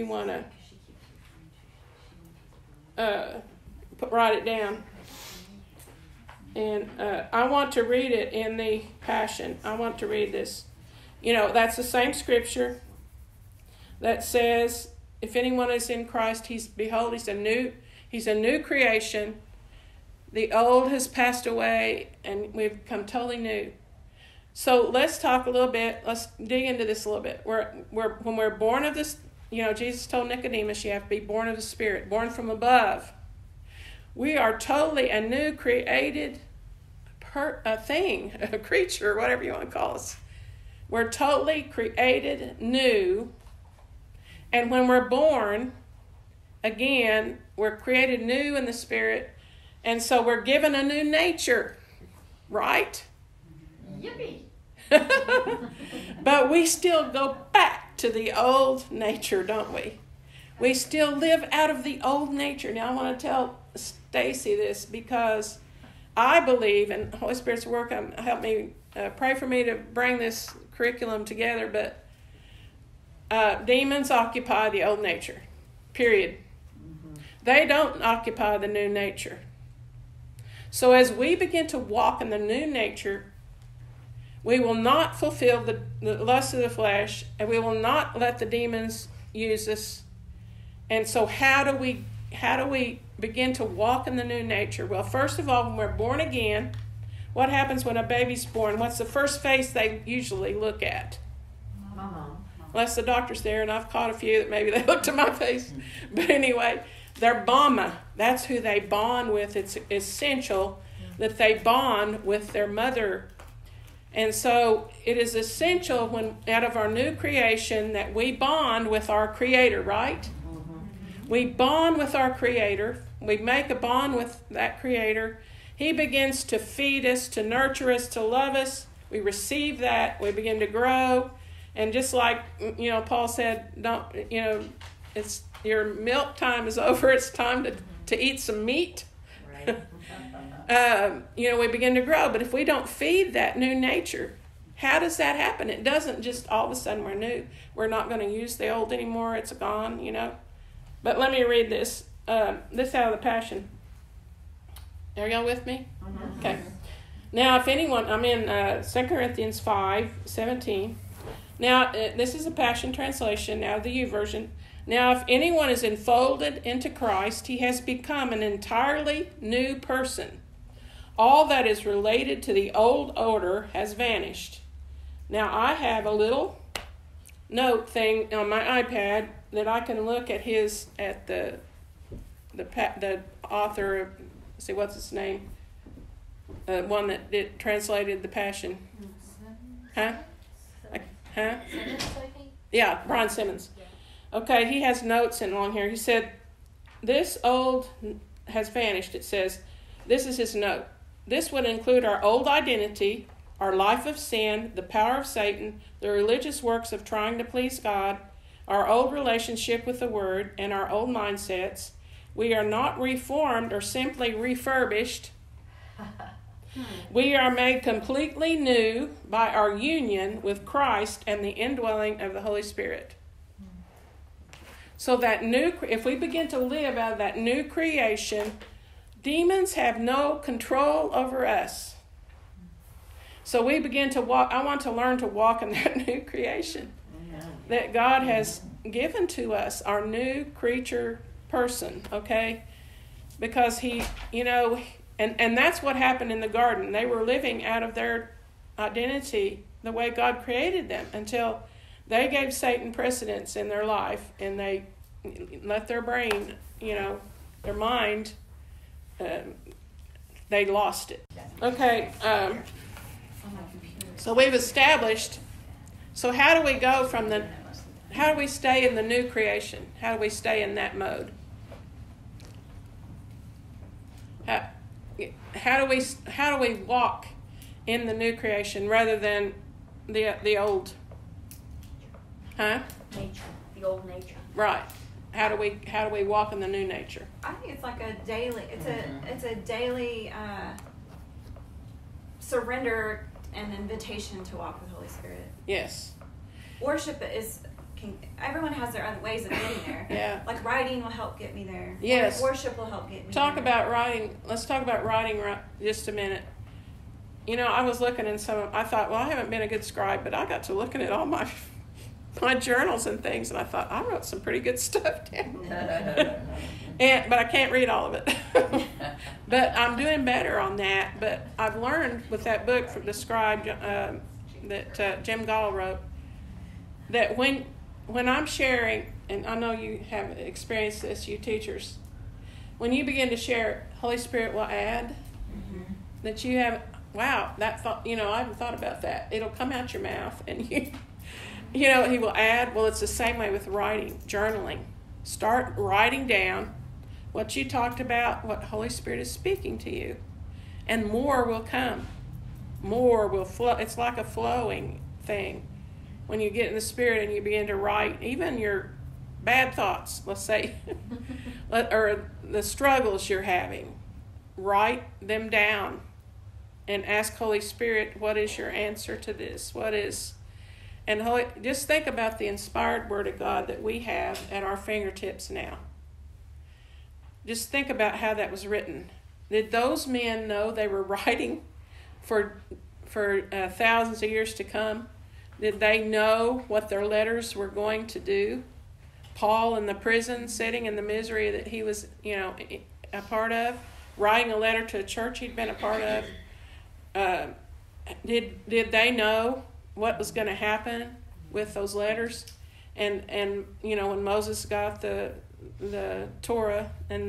to write it down. And I want to read it in the Passion. I want to read this. That's the same scripture that says, if anyone is in Christ, he's a new creation. The old has passed away and we've become totally new. So let's talk a little bit. Let's dig into this a little bit. When we're born of this, Jesus told Nicodemus, you have to be born of the Spirit, born from above. We are totally a new created a creature, whatever you want to call us. We're totally created new. And when we're born, again, we're created new in the Spirit. And so we're given a new nature, right? Yippee! But we still go back to the old nature, don't we? We still live out of the old nature. Now I want to tell Stacy this because I believe, and the Holy Spirit's work help me, pray for me to bring this curriculum together, but demons occupy the old nature, period. Mm-hmm. They don't occupy the new nature. So as we begin to walk in the new nature, we will not fulfill the lust of the flesh, and we will not let the demons use us. And so how do we begin to walk in the new nature? Well, first of all, when we're born again, what happens when a baby's born? What's the first face they usually look at? Mama. Unless the doctor's there, and I've caught a few that maybe they looked at my face. But anyway, their mama, that's who they bond with. It's essential that they bond with their mother. And so it is essential when out of our new creation that we bond with our Creator, right? Mm-hmm. We bond with our Creator. We make a bond with that Creator. He begins to feed us, to nurture us, to love us. We receive that. We begin to grow. And just like, Paul said, it's your milk time is over. It's time to eat some meat. Right. We begin to grow. But if we don't feed that new nature, how does that happen? It doesn't just all of a sudden we're new. We're not going to use the old anymore. It's gone, But let me read this. This out of the Passion. Are y'all with me? Mm-hmm. Okay. Now, if anyone, I'm in 2 Corinthians 5:17. Now, this is a Passion translation, now the U version. Now, if anyone is enfolded into Christ, he has become an entirely new person. All that is related to the old order has vanished. Now, I have a little note thing on my iPad that I can look at the author of, see, what's his name? One that translated the Passion. Huh? Huh? Yeah, Brian Simmons. Okay, he has notes in along here. He said, this old has vanished. It says, this is his note. this would include our old identity, our life of sin, the power of Satan, the religious works of trying to please God, our old relationship with the Word, and our old mindsets. We are not reformed or simply refurbished. We are made completely new by our union with Christ and the indwelling of the Holy Spirit. So that if we begin to live out of that new creation, demons have no control over us. So we begin to walk. I want to learn to walk in that new creation that God has given to us, our new creature person, okay? Because He, and that's what happened in the garden. They were living out of their identity the way God created them until they gave Satan precedence in their life and they let their brain, their mind, they lost it. Okay, so we've established, so how do we go from how do we stay in the new creation? How do we stay in that mode? How do we walk in the new creation rather than the old? Huh? Nature, the old nature. Right. How do we walk in the new nature? I think it's like a daily. It's a daily surrender and invitation to walk with the Holy Spirit. Yes. Worship is. Everyone has their other ways of getting there. Yeah. Like writing will help get me there. Yes. Worship will help get me Talk there. about writing. Let's talk about writing just a minute. I was looking in I thought, well, I haven't been a good scribe, but I got to looking at all my journals and things, and I thought, I wrote some pretty good stuff down. But I can't read all of it. But I'm doing better on that. But I've learned with that book from the scribe that Jim Gall wrote, that when I'm sharing, and I know you have experienced this, you teachers, when you begin to share, Holy Spirit will add that you have, wow, that thought, I haven't thought about that. It'll come out your mouth and He will add. Well, it's the same way with writing, journaling. Start writing down what you talked about, what the Holy Spirit is speaking to you, and more will come. More will flow. It's like a flowing thing. When you get in the Spirit and you begin to write, even your bad thoughts, let's say, or the struggles you're having, write them down and ask Holy Spirit, what is your answer to this? And just think about the inspired Word of God that we have at our fingertips now. Just think about how that was written. Did those men know they were writing for thousands of years to come? Did they know what their letters were going to do? Paul in the prison, sitting in the misery that he was, a part of, writing a letter to a church he'd been a part of. Did they know what was going to happen with those letters? And when Moses got the Torah and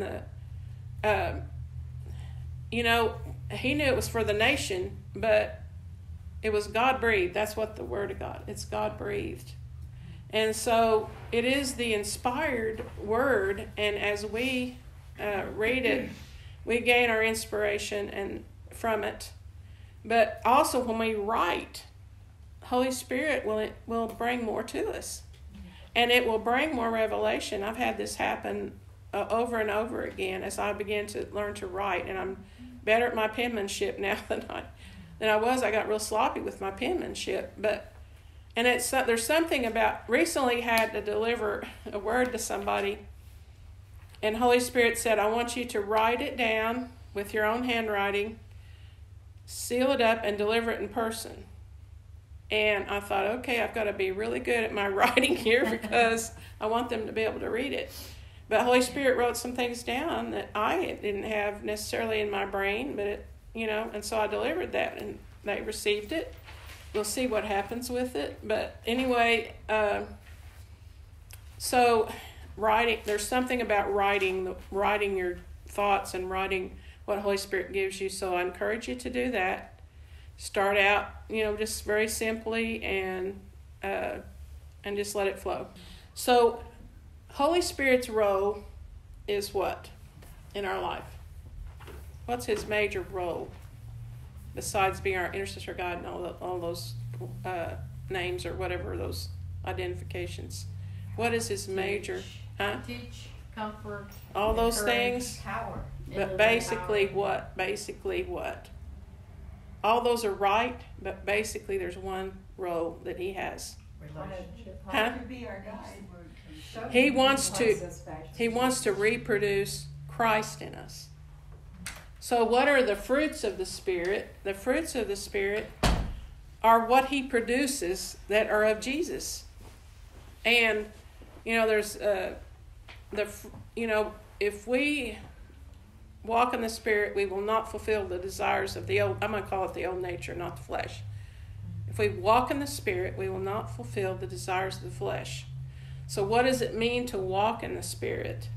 he knew it was for the nation, but it was God-breathed. That's what the Word of God, it's God-breathed. And so it is the inspired Word, and as we read it, we gain our inspiration from it. But also when we write, Holy Spirit will bring more to us. And it will bring more revelation. I've had this happen over and over again as I begin to learn to write, and I'm better at my penmanship now than I was. I got real sloppy with my penmanship, there's something about, recently had to deliver a word to somebody, and Holy Spirit said, I want you to write it down with your own handwriting, seal it up, and deliver it in person. And I thought, okay, I've got to be really good at my writing here because I want them to be able to read it. But Holy Spirit wrote some things down that I didn't have necessarily in my brain, but and so I delivered that, and they received it. We'll see what happens with it. But anyway, so writing, there's something about writing your thoughts and writing what Holy Spirit gives you. So I encourage you to do that. Start out, just very simply and just let it flow. So Holy Spirit's role is what in our life? What's His major role? besides being our intercessor God and all those names or whatever, those identifications? What is his major? Huh? Teach, comfort, all those things. Power. But basically what? Basically what? All those are right, but basically there's one role that he has. relationship. Huh? To be our guide. He wants to reproduce Christ in us. So what are the fruits of the Spirit? The fruits of the Spirit are what he produces that are of Jesus. And, there's, if we walk in the Spirit, we will not fulfill the desires of the old, I'm going to call it the old nature, not the flesh. If we walk in the Spirit, we will not fulfill the desires of the flesh. So what does it mean to walk in the Spirit?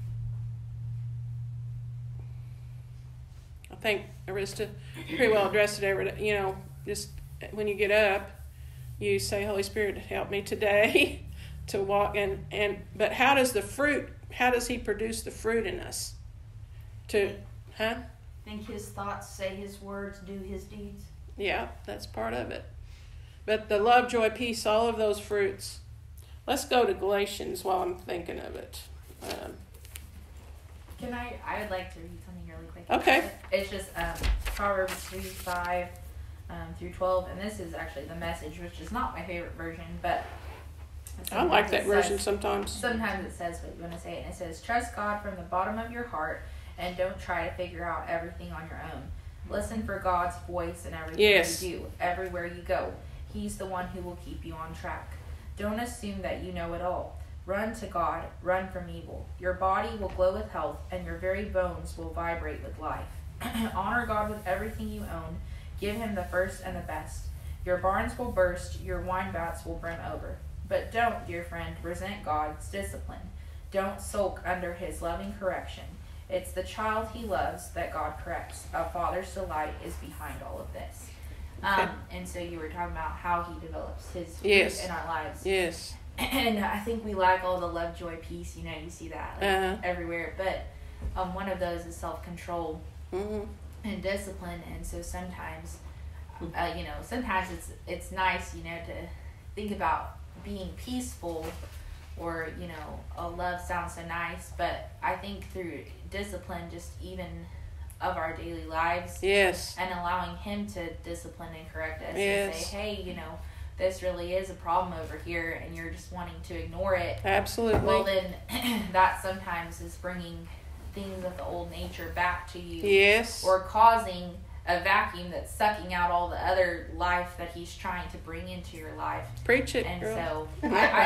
I think Arista pretty well addressed it just when you get up, you say, Holy Spirit, help me today to walk but how does he produce the fruit in us? Think his thoughts, say his words, do his deeds. Yeah, that's part of it. But the love, joy, peace, all of those fruits. Let's go to Galatians while I'm thinking of it. I would like to read something really quick. Okay. It's just Proverbs 3:5 through 12, and this is actually the Message, which is not my favorite version, but I like that version sometimes. Sometimes it says what you want to say, and it says, trust God from the bottom of your heart, and don't try to figure out everything on your own. Listen for God's voice in everything you do, everywhere you go. He's the one who will keep you on track. Don't assume that you know it all. Run to God, run from evil. Your body will glow with health, and your very bones will vibrate with life. Honor God with everything you own. Give him the first and the best. Your barns will burst, your wine vats will brim over. But don't, dear friend, resent God's discipline. Don't sulk under his loving correction. It's the child he loves that God corrects. A father's delight is behind all of this. Okay. And so you were talking about how he develops his fruit Yes. in our lives. Yes. And I think we lack all the love, joy, peace. You see that everywhere. But one of those is self-control and discipline. And so sometimes, sometimes it's nice, to think about being peaceful, or love sounds so nice. But I think through discipline, just even of our daily lives, yes, and allowing him to discipline and correct us, yes, and say, hey, this really is a problem over here, and you're just wanting to ignore it. Absolutely. Well, then that sometimes is bringing things of the old nature back to you. Yes. Or causing a vacuum that's sucking out all the other life that he's trying to bring into your life. Preach it, and girl. So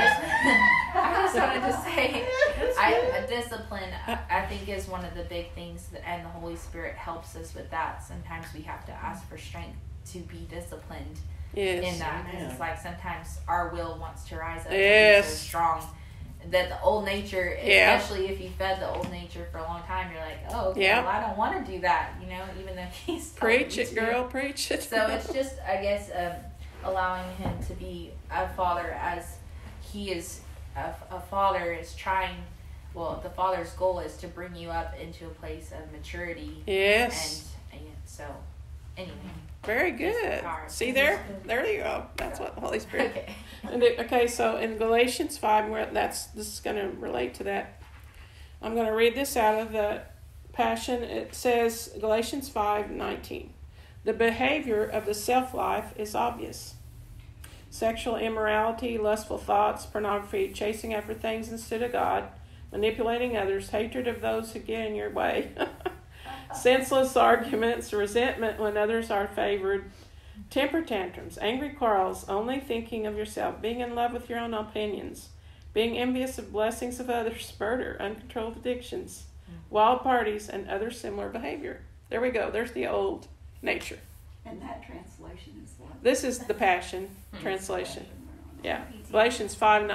I just wanted to say, a discipline, I think, is one of the big things, and the Holy Spirit helps us with that. Sometimes we have to ask for strength to be disciplined. Yes. In that, because it's like sometimes our will wants to rise up yes, and be so strong that the old nature, especially if you fed the old nature for a long time, you're like, oh, okay, well, I don't want to do that, even though he's preach it, girl, preach it. So it's just, I guess, allowing him to be a father, as he is a father is trying. Well, the father's goal is to bring you up into a place of maturity. Yes. And so, anyway. Very good. See there? There you go. That's what the Holy Spirit. Okay. Okay, so in Galatians 5, this is going to relate to that. I'm going to read this out of the Passion. It says, Galatians 5:19. The behavior of the self-life is obvious. Sexual immorality, lustful thoughts, pornography, chasing after things instead of God, manipulating others, hatred of those who get in your way. Senseless arguments, resentment when others are favored, temper tantrums, angry quarrels, only thinking of yourself, being in love with your own opinions, being envious of blessings of others, murder, uncontrolled addictions, wild parties, and other similar behavior. There we go. There's the old nature. And that translation is what? This is the Passion translation. Yeah, Galatians 5.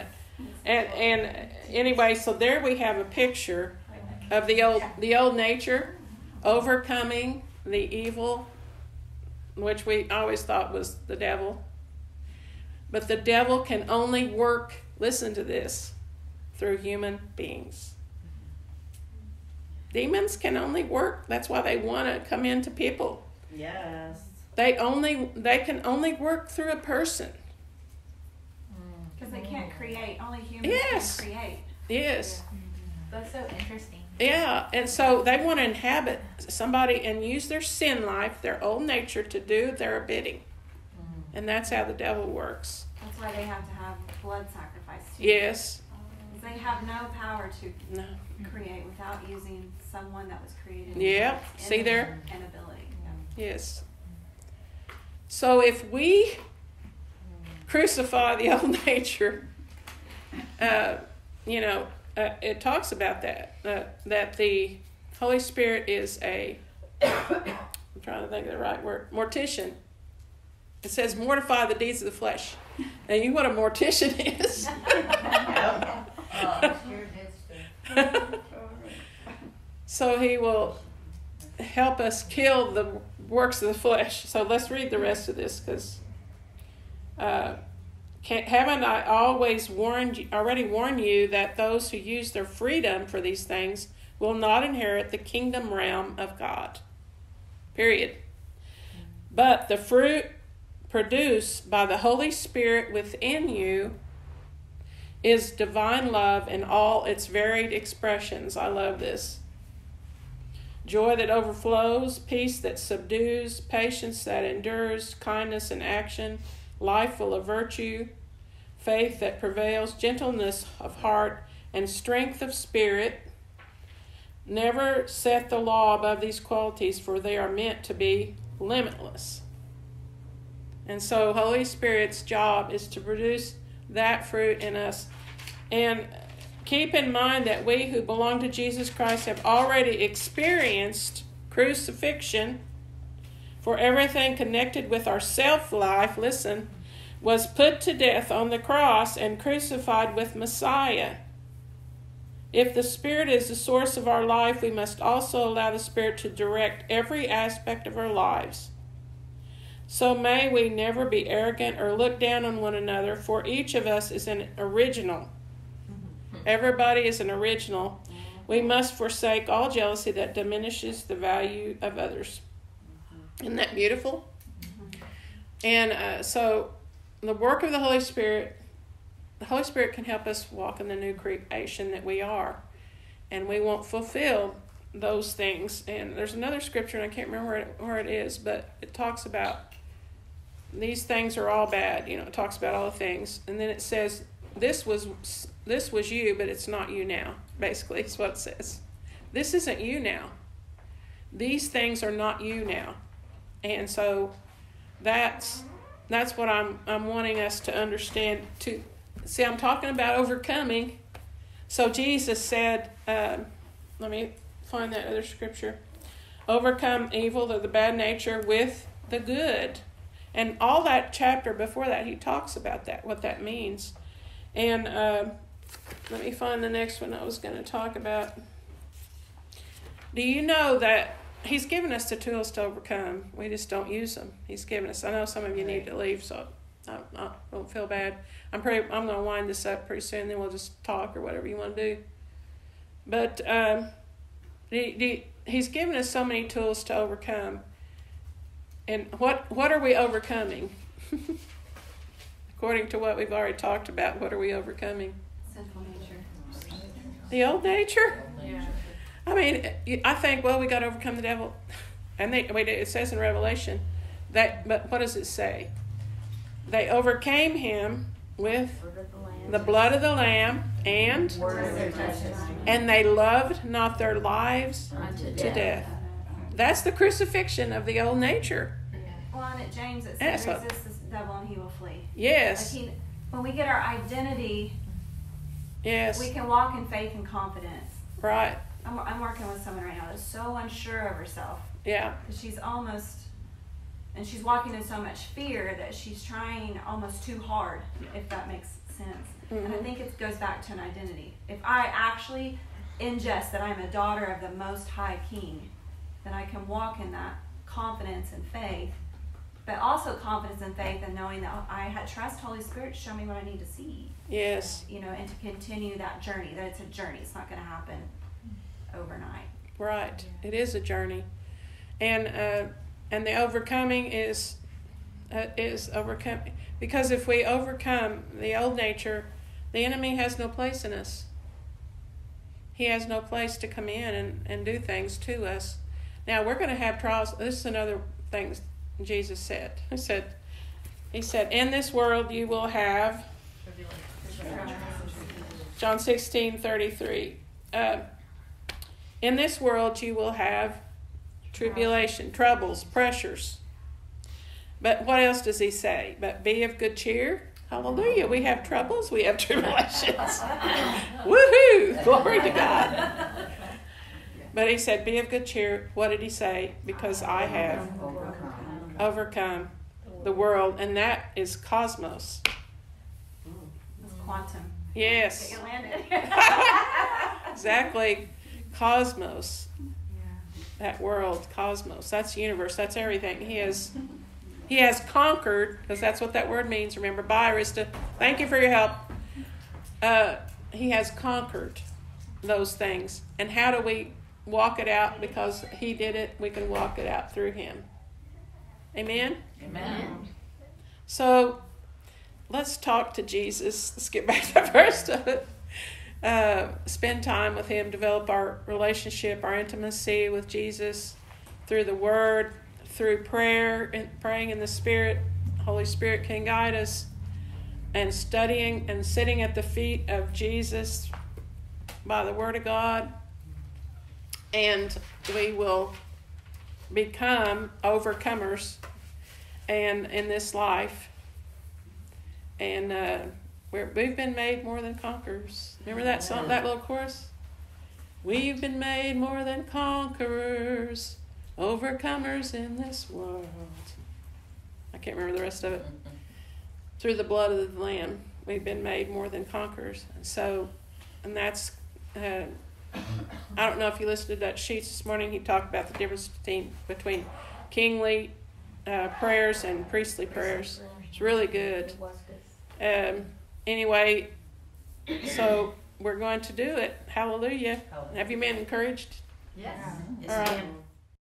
And anyway, so there we have a picture of the old nature overcoming the evil, which we always thought was the devil. But the devil can only work, listen to this, through human beings. Demons can only work. That's why they want to come into people. Yes. They can only work through a person. Because they can't create. Only humans can create. Yes. That's so interesting. Yeah, and so they want to inhabit somebody and use their sin life, their old nature, to do their bidding. And that's how the devil works. That's why they have to have blood sacrifice too. Yes. They have no power to create without using someone that was created. Yeah. See there? And ability. Yes. So if we crucify the old nature, it talks about that the Holy Spirit is I'm trying to think of the right word, mortician. It says mortify the deeds of the flesh. And you know what a mortician is? So he will help us kill the works of the flesh. So let's read the rest of this, because haven't I already warned you that those who use their freedom for these things will not inherit the kingdom realm of God. Period. But the fruit produced by the Holy Spirit within you is divine love in all its varied expressions. I love this. Joy that overflows, peace that subdues, patience that endures, kindness in action, life full of virtue, faith that prevails, gentleness of heart, and strength of spirit. Never set the law above these qualities, for they are meant to be limitless. And so Holy Spirit's job is to produce that fruit in us. And keep in mind that we who belong to Jesus Christ have already experienced crucifixion, for everything connected with our self-life, listen, was put to death on the cross and crucified with Messiah. If the Spirit is the source of our life, we must also allow the Spirit to direct every aspect of our lives. So may we never be arrogant or look down on one another, for each of us is an original. Everybody is an original. We must forsake all jealousy that diminishes the value of others. Isn't that beautiful? And so the work of the Holy Spirit can help us walk in the new creation that we are. And we won't fulfill those things. And there's another scripture, and I can't remember where it is, but it talks about these things are all bad. It talks about all the things. And then it says, this was you, but it's not you now. Basically, it's what it says. This isn't you now. These things are not you now. And so that's what I'm wanting us to understand. To see, I'm talking about overcoming. So Jesus said, let me find that other scripture. Overcome evil or the bad nature with the good. And all that chapter before that, he talks about that, what that means. And let me find the next one I was going to talk about. Do you know that he's given us the tools to overcome? We just don't use them. He's given us. I know some of you need to leave, so I don't feel bad. I'm going to wind this up pretty soon, then we'll just talk or whatever you want to do. But he's given us so many tools to overcome. And what are we overcoming? According to what we've already talked about, what are we overcoming? Sinful nature. The old nature? Yeah. I mean, I think, we got to overcome the devil. And it says in Revelation, but what does it say? They overcame him with the blood of the Lamb and they loved not their lives to death. That's the crucifixion of the old nature. Well, and at James it says, resist the devil and he will flee. Yes. When we get our identity, yes, we can walk in faith and confidence. Right. I'm working with someone right now that's so unsure of herself. Yeah. She's she's walking in so much fear that she's trying almost too hard, if that makes sense. Mm-hmm. And I think it goes back to an identity. If I actually ingest that I'm a daughter of the Most High King, then I can walk in that confidence and faith, but also confidence and faith and knowing that I trust Holy Spirit to show me what I need to see. Yes. And to continue that journey, that it's a journey. It's not going to happen overnight. Right. It is a journey. And And the overcoming is overcoming. Because if we overcome the old nature, the enemy has no place in us. He has no place to come in and do things to us. Now, we're going to have trials. This is another thing Jesus said. He said, in this world you will have, John 16:33. In this world you will have tribulation, troubles, pressures. But what else does he say? But be of good cheer. Hallelujah. We have troubles. We have tribulations. Woohoo! Glory to God. But he said, be of good cheer. What did he say? Because I have overcome the world. And that is cosmos. It's quantum. Yes. It landed. Exactly. Cosmos. Yeah. That world, cosmos. That's the universe. That's everything. He has conquered, because that's what that word means. Remember, bye, Arista. Thank you for your help. He has conquered those things. And how do we walk it out? Because he did it, we can walk it out through him. Amen? Amen. So, let's talk to Jesus. Let's get back to the first of it. Spend time with him, develop our relationship, our intimacy with Jesus through the Word, through prayer, and praying in the Spirit. Holy Spirit can guide us, and studying and sitting at the feet of Jesus by the Word of God. And we will become overcomers and in this life. And we've been made more than conquerors. Remember that song, that little chorus? We've been made more than conquerors, overcomers in this world. I can't remember the rest of it. Through the blood of the Lamb, we've been made more than conquerors. And that's, I don't know if you listened to that sheets this morning. He talked about the difference between kingly prayers and priestly prayers. It's really good. Anyway, so we're going to do it. Hallelujah. Have you been encouraged? Yes. All right.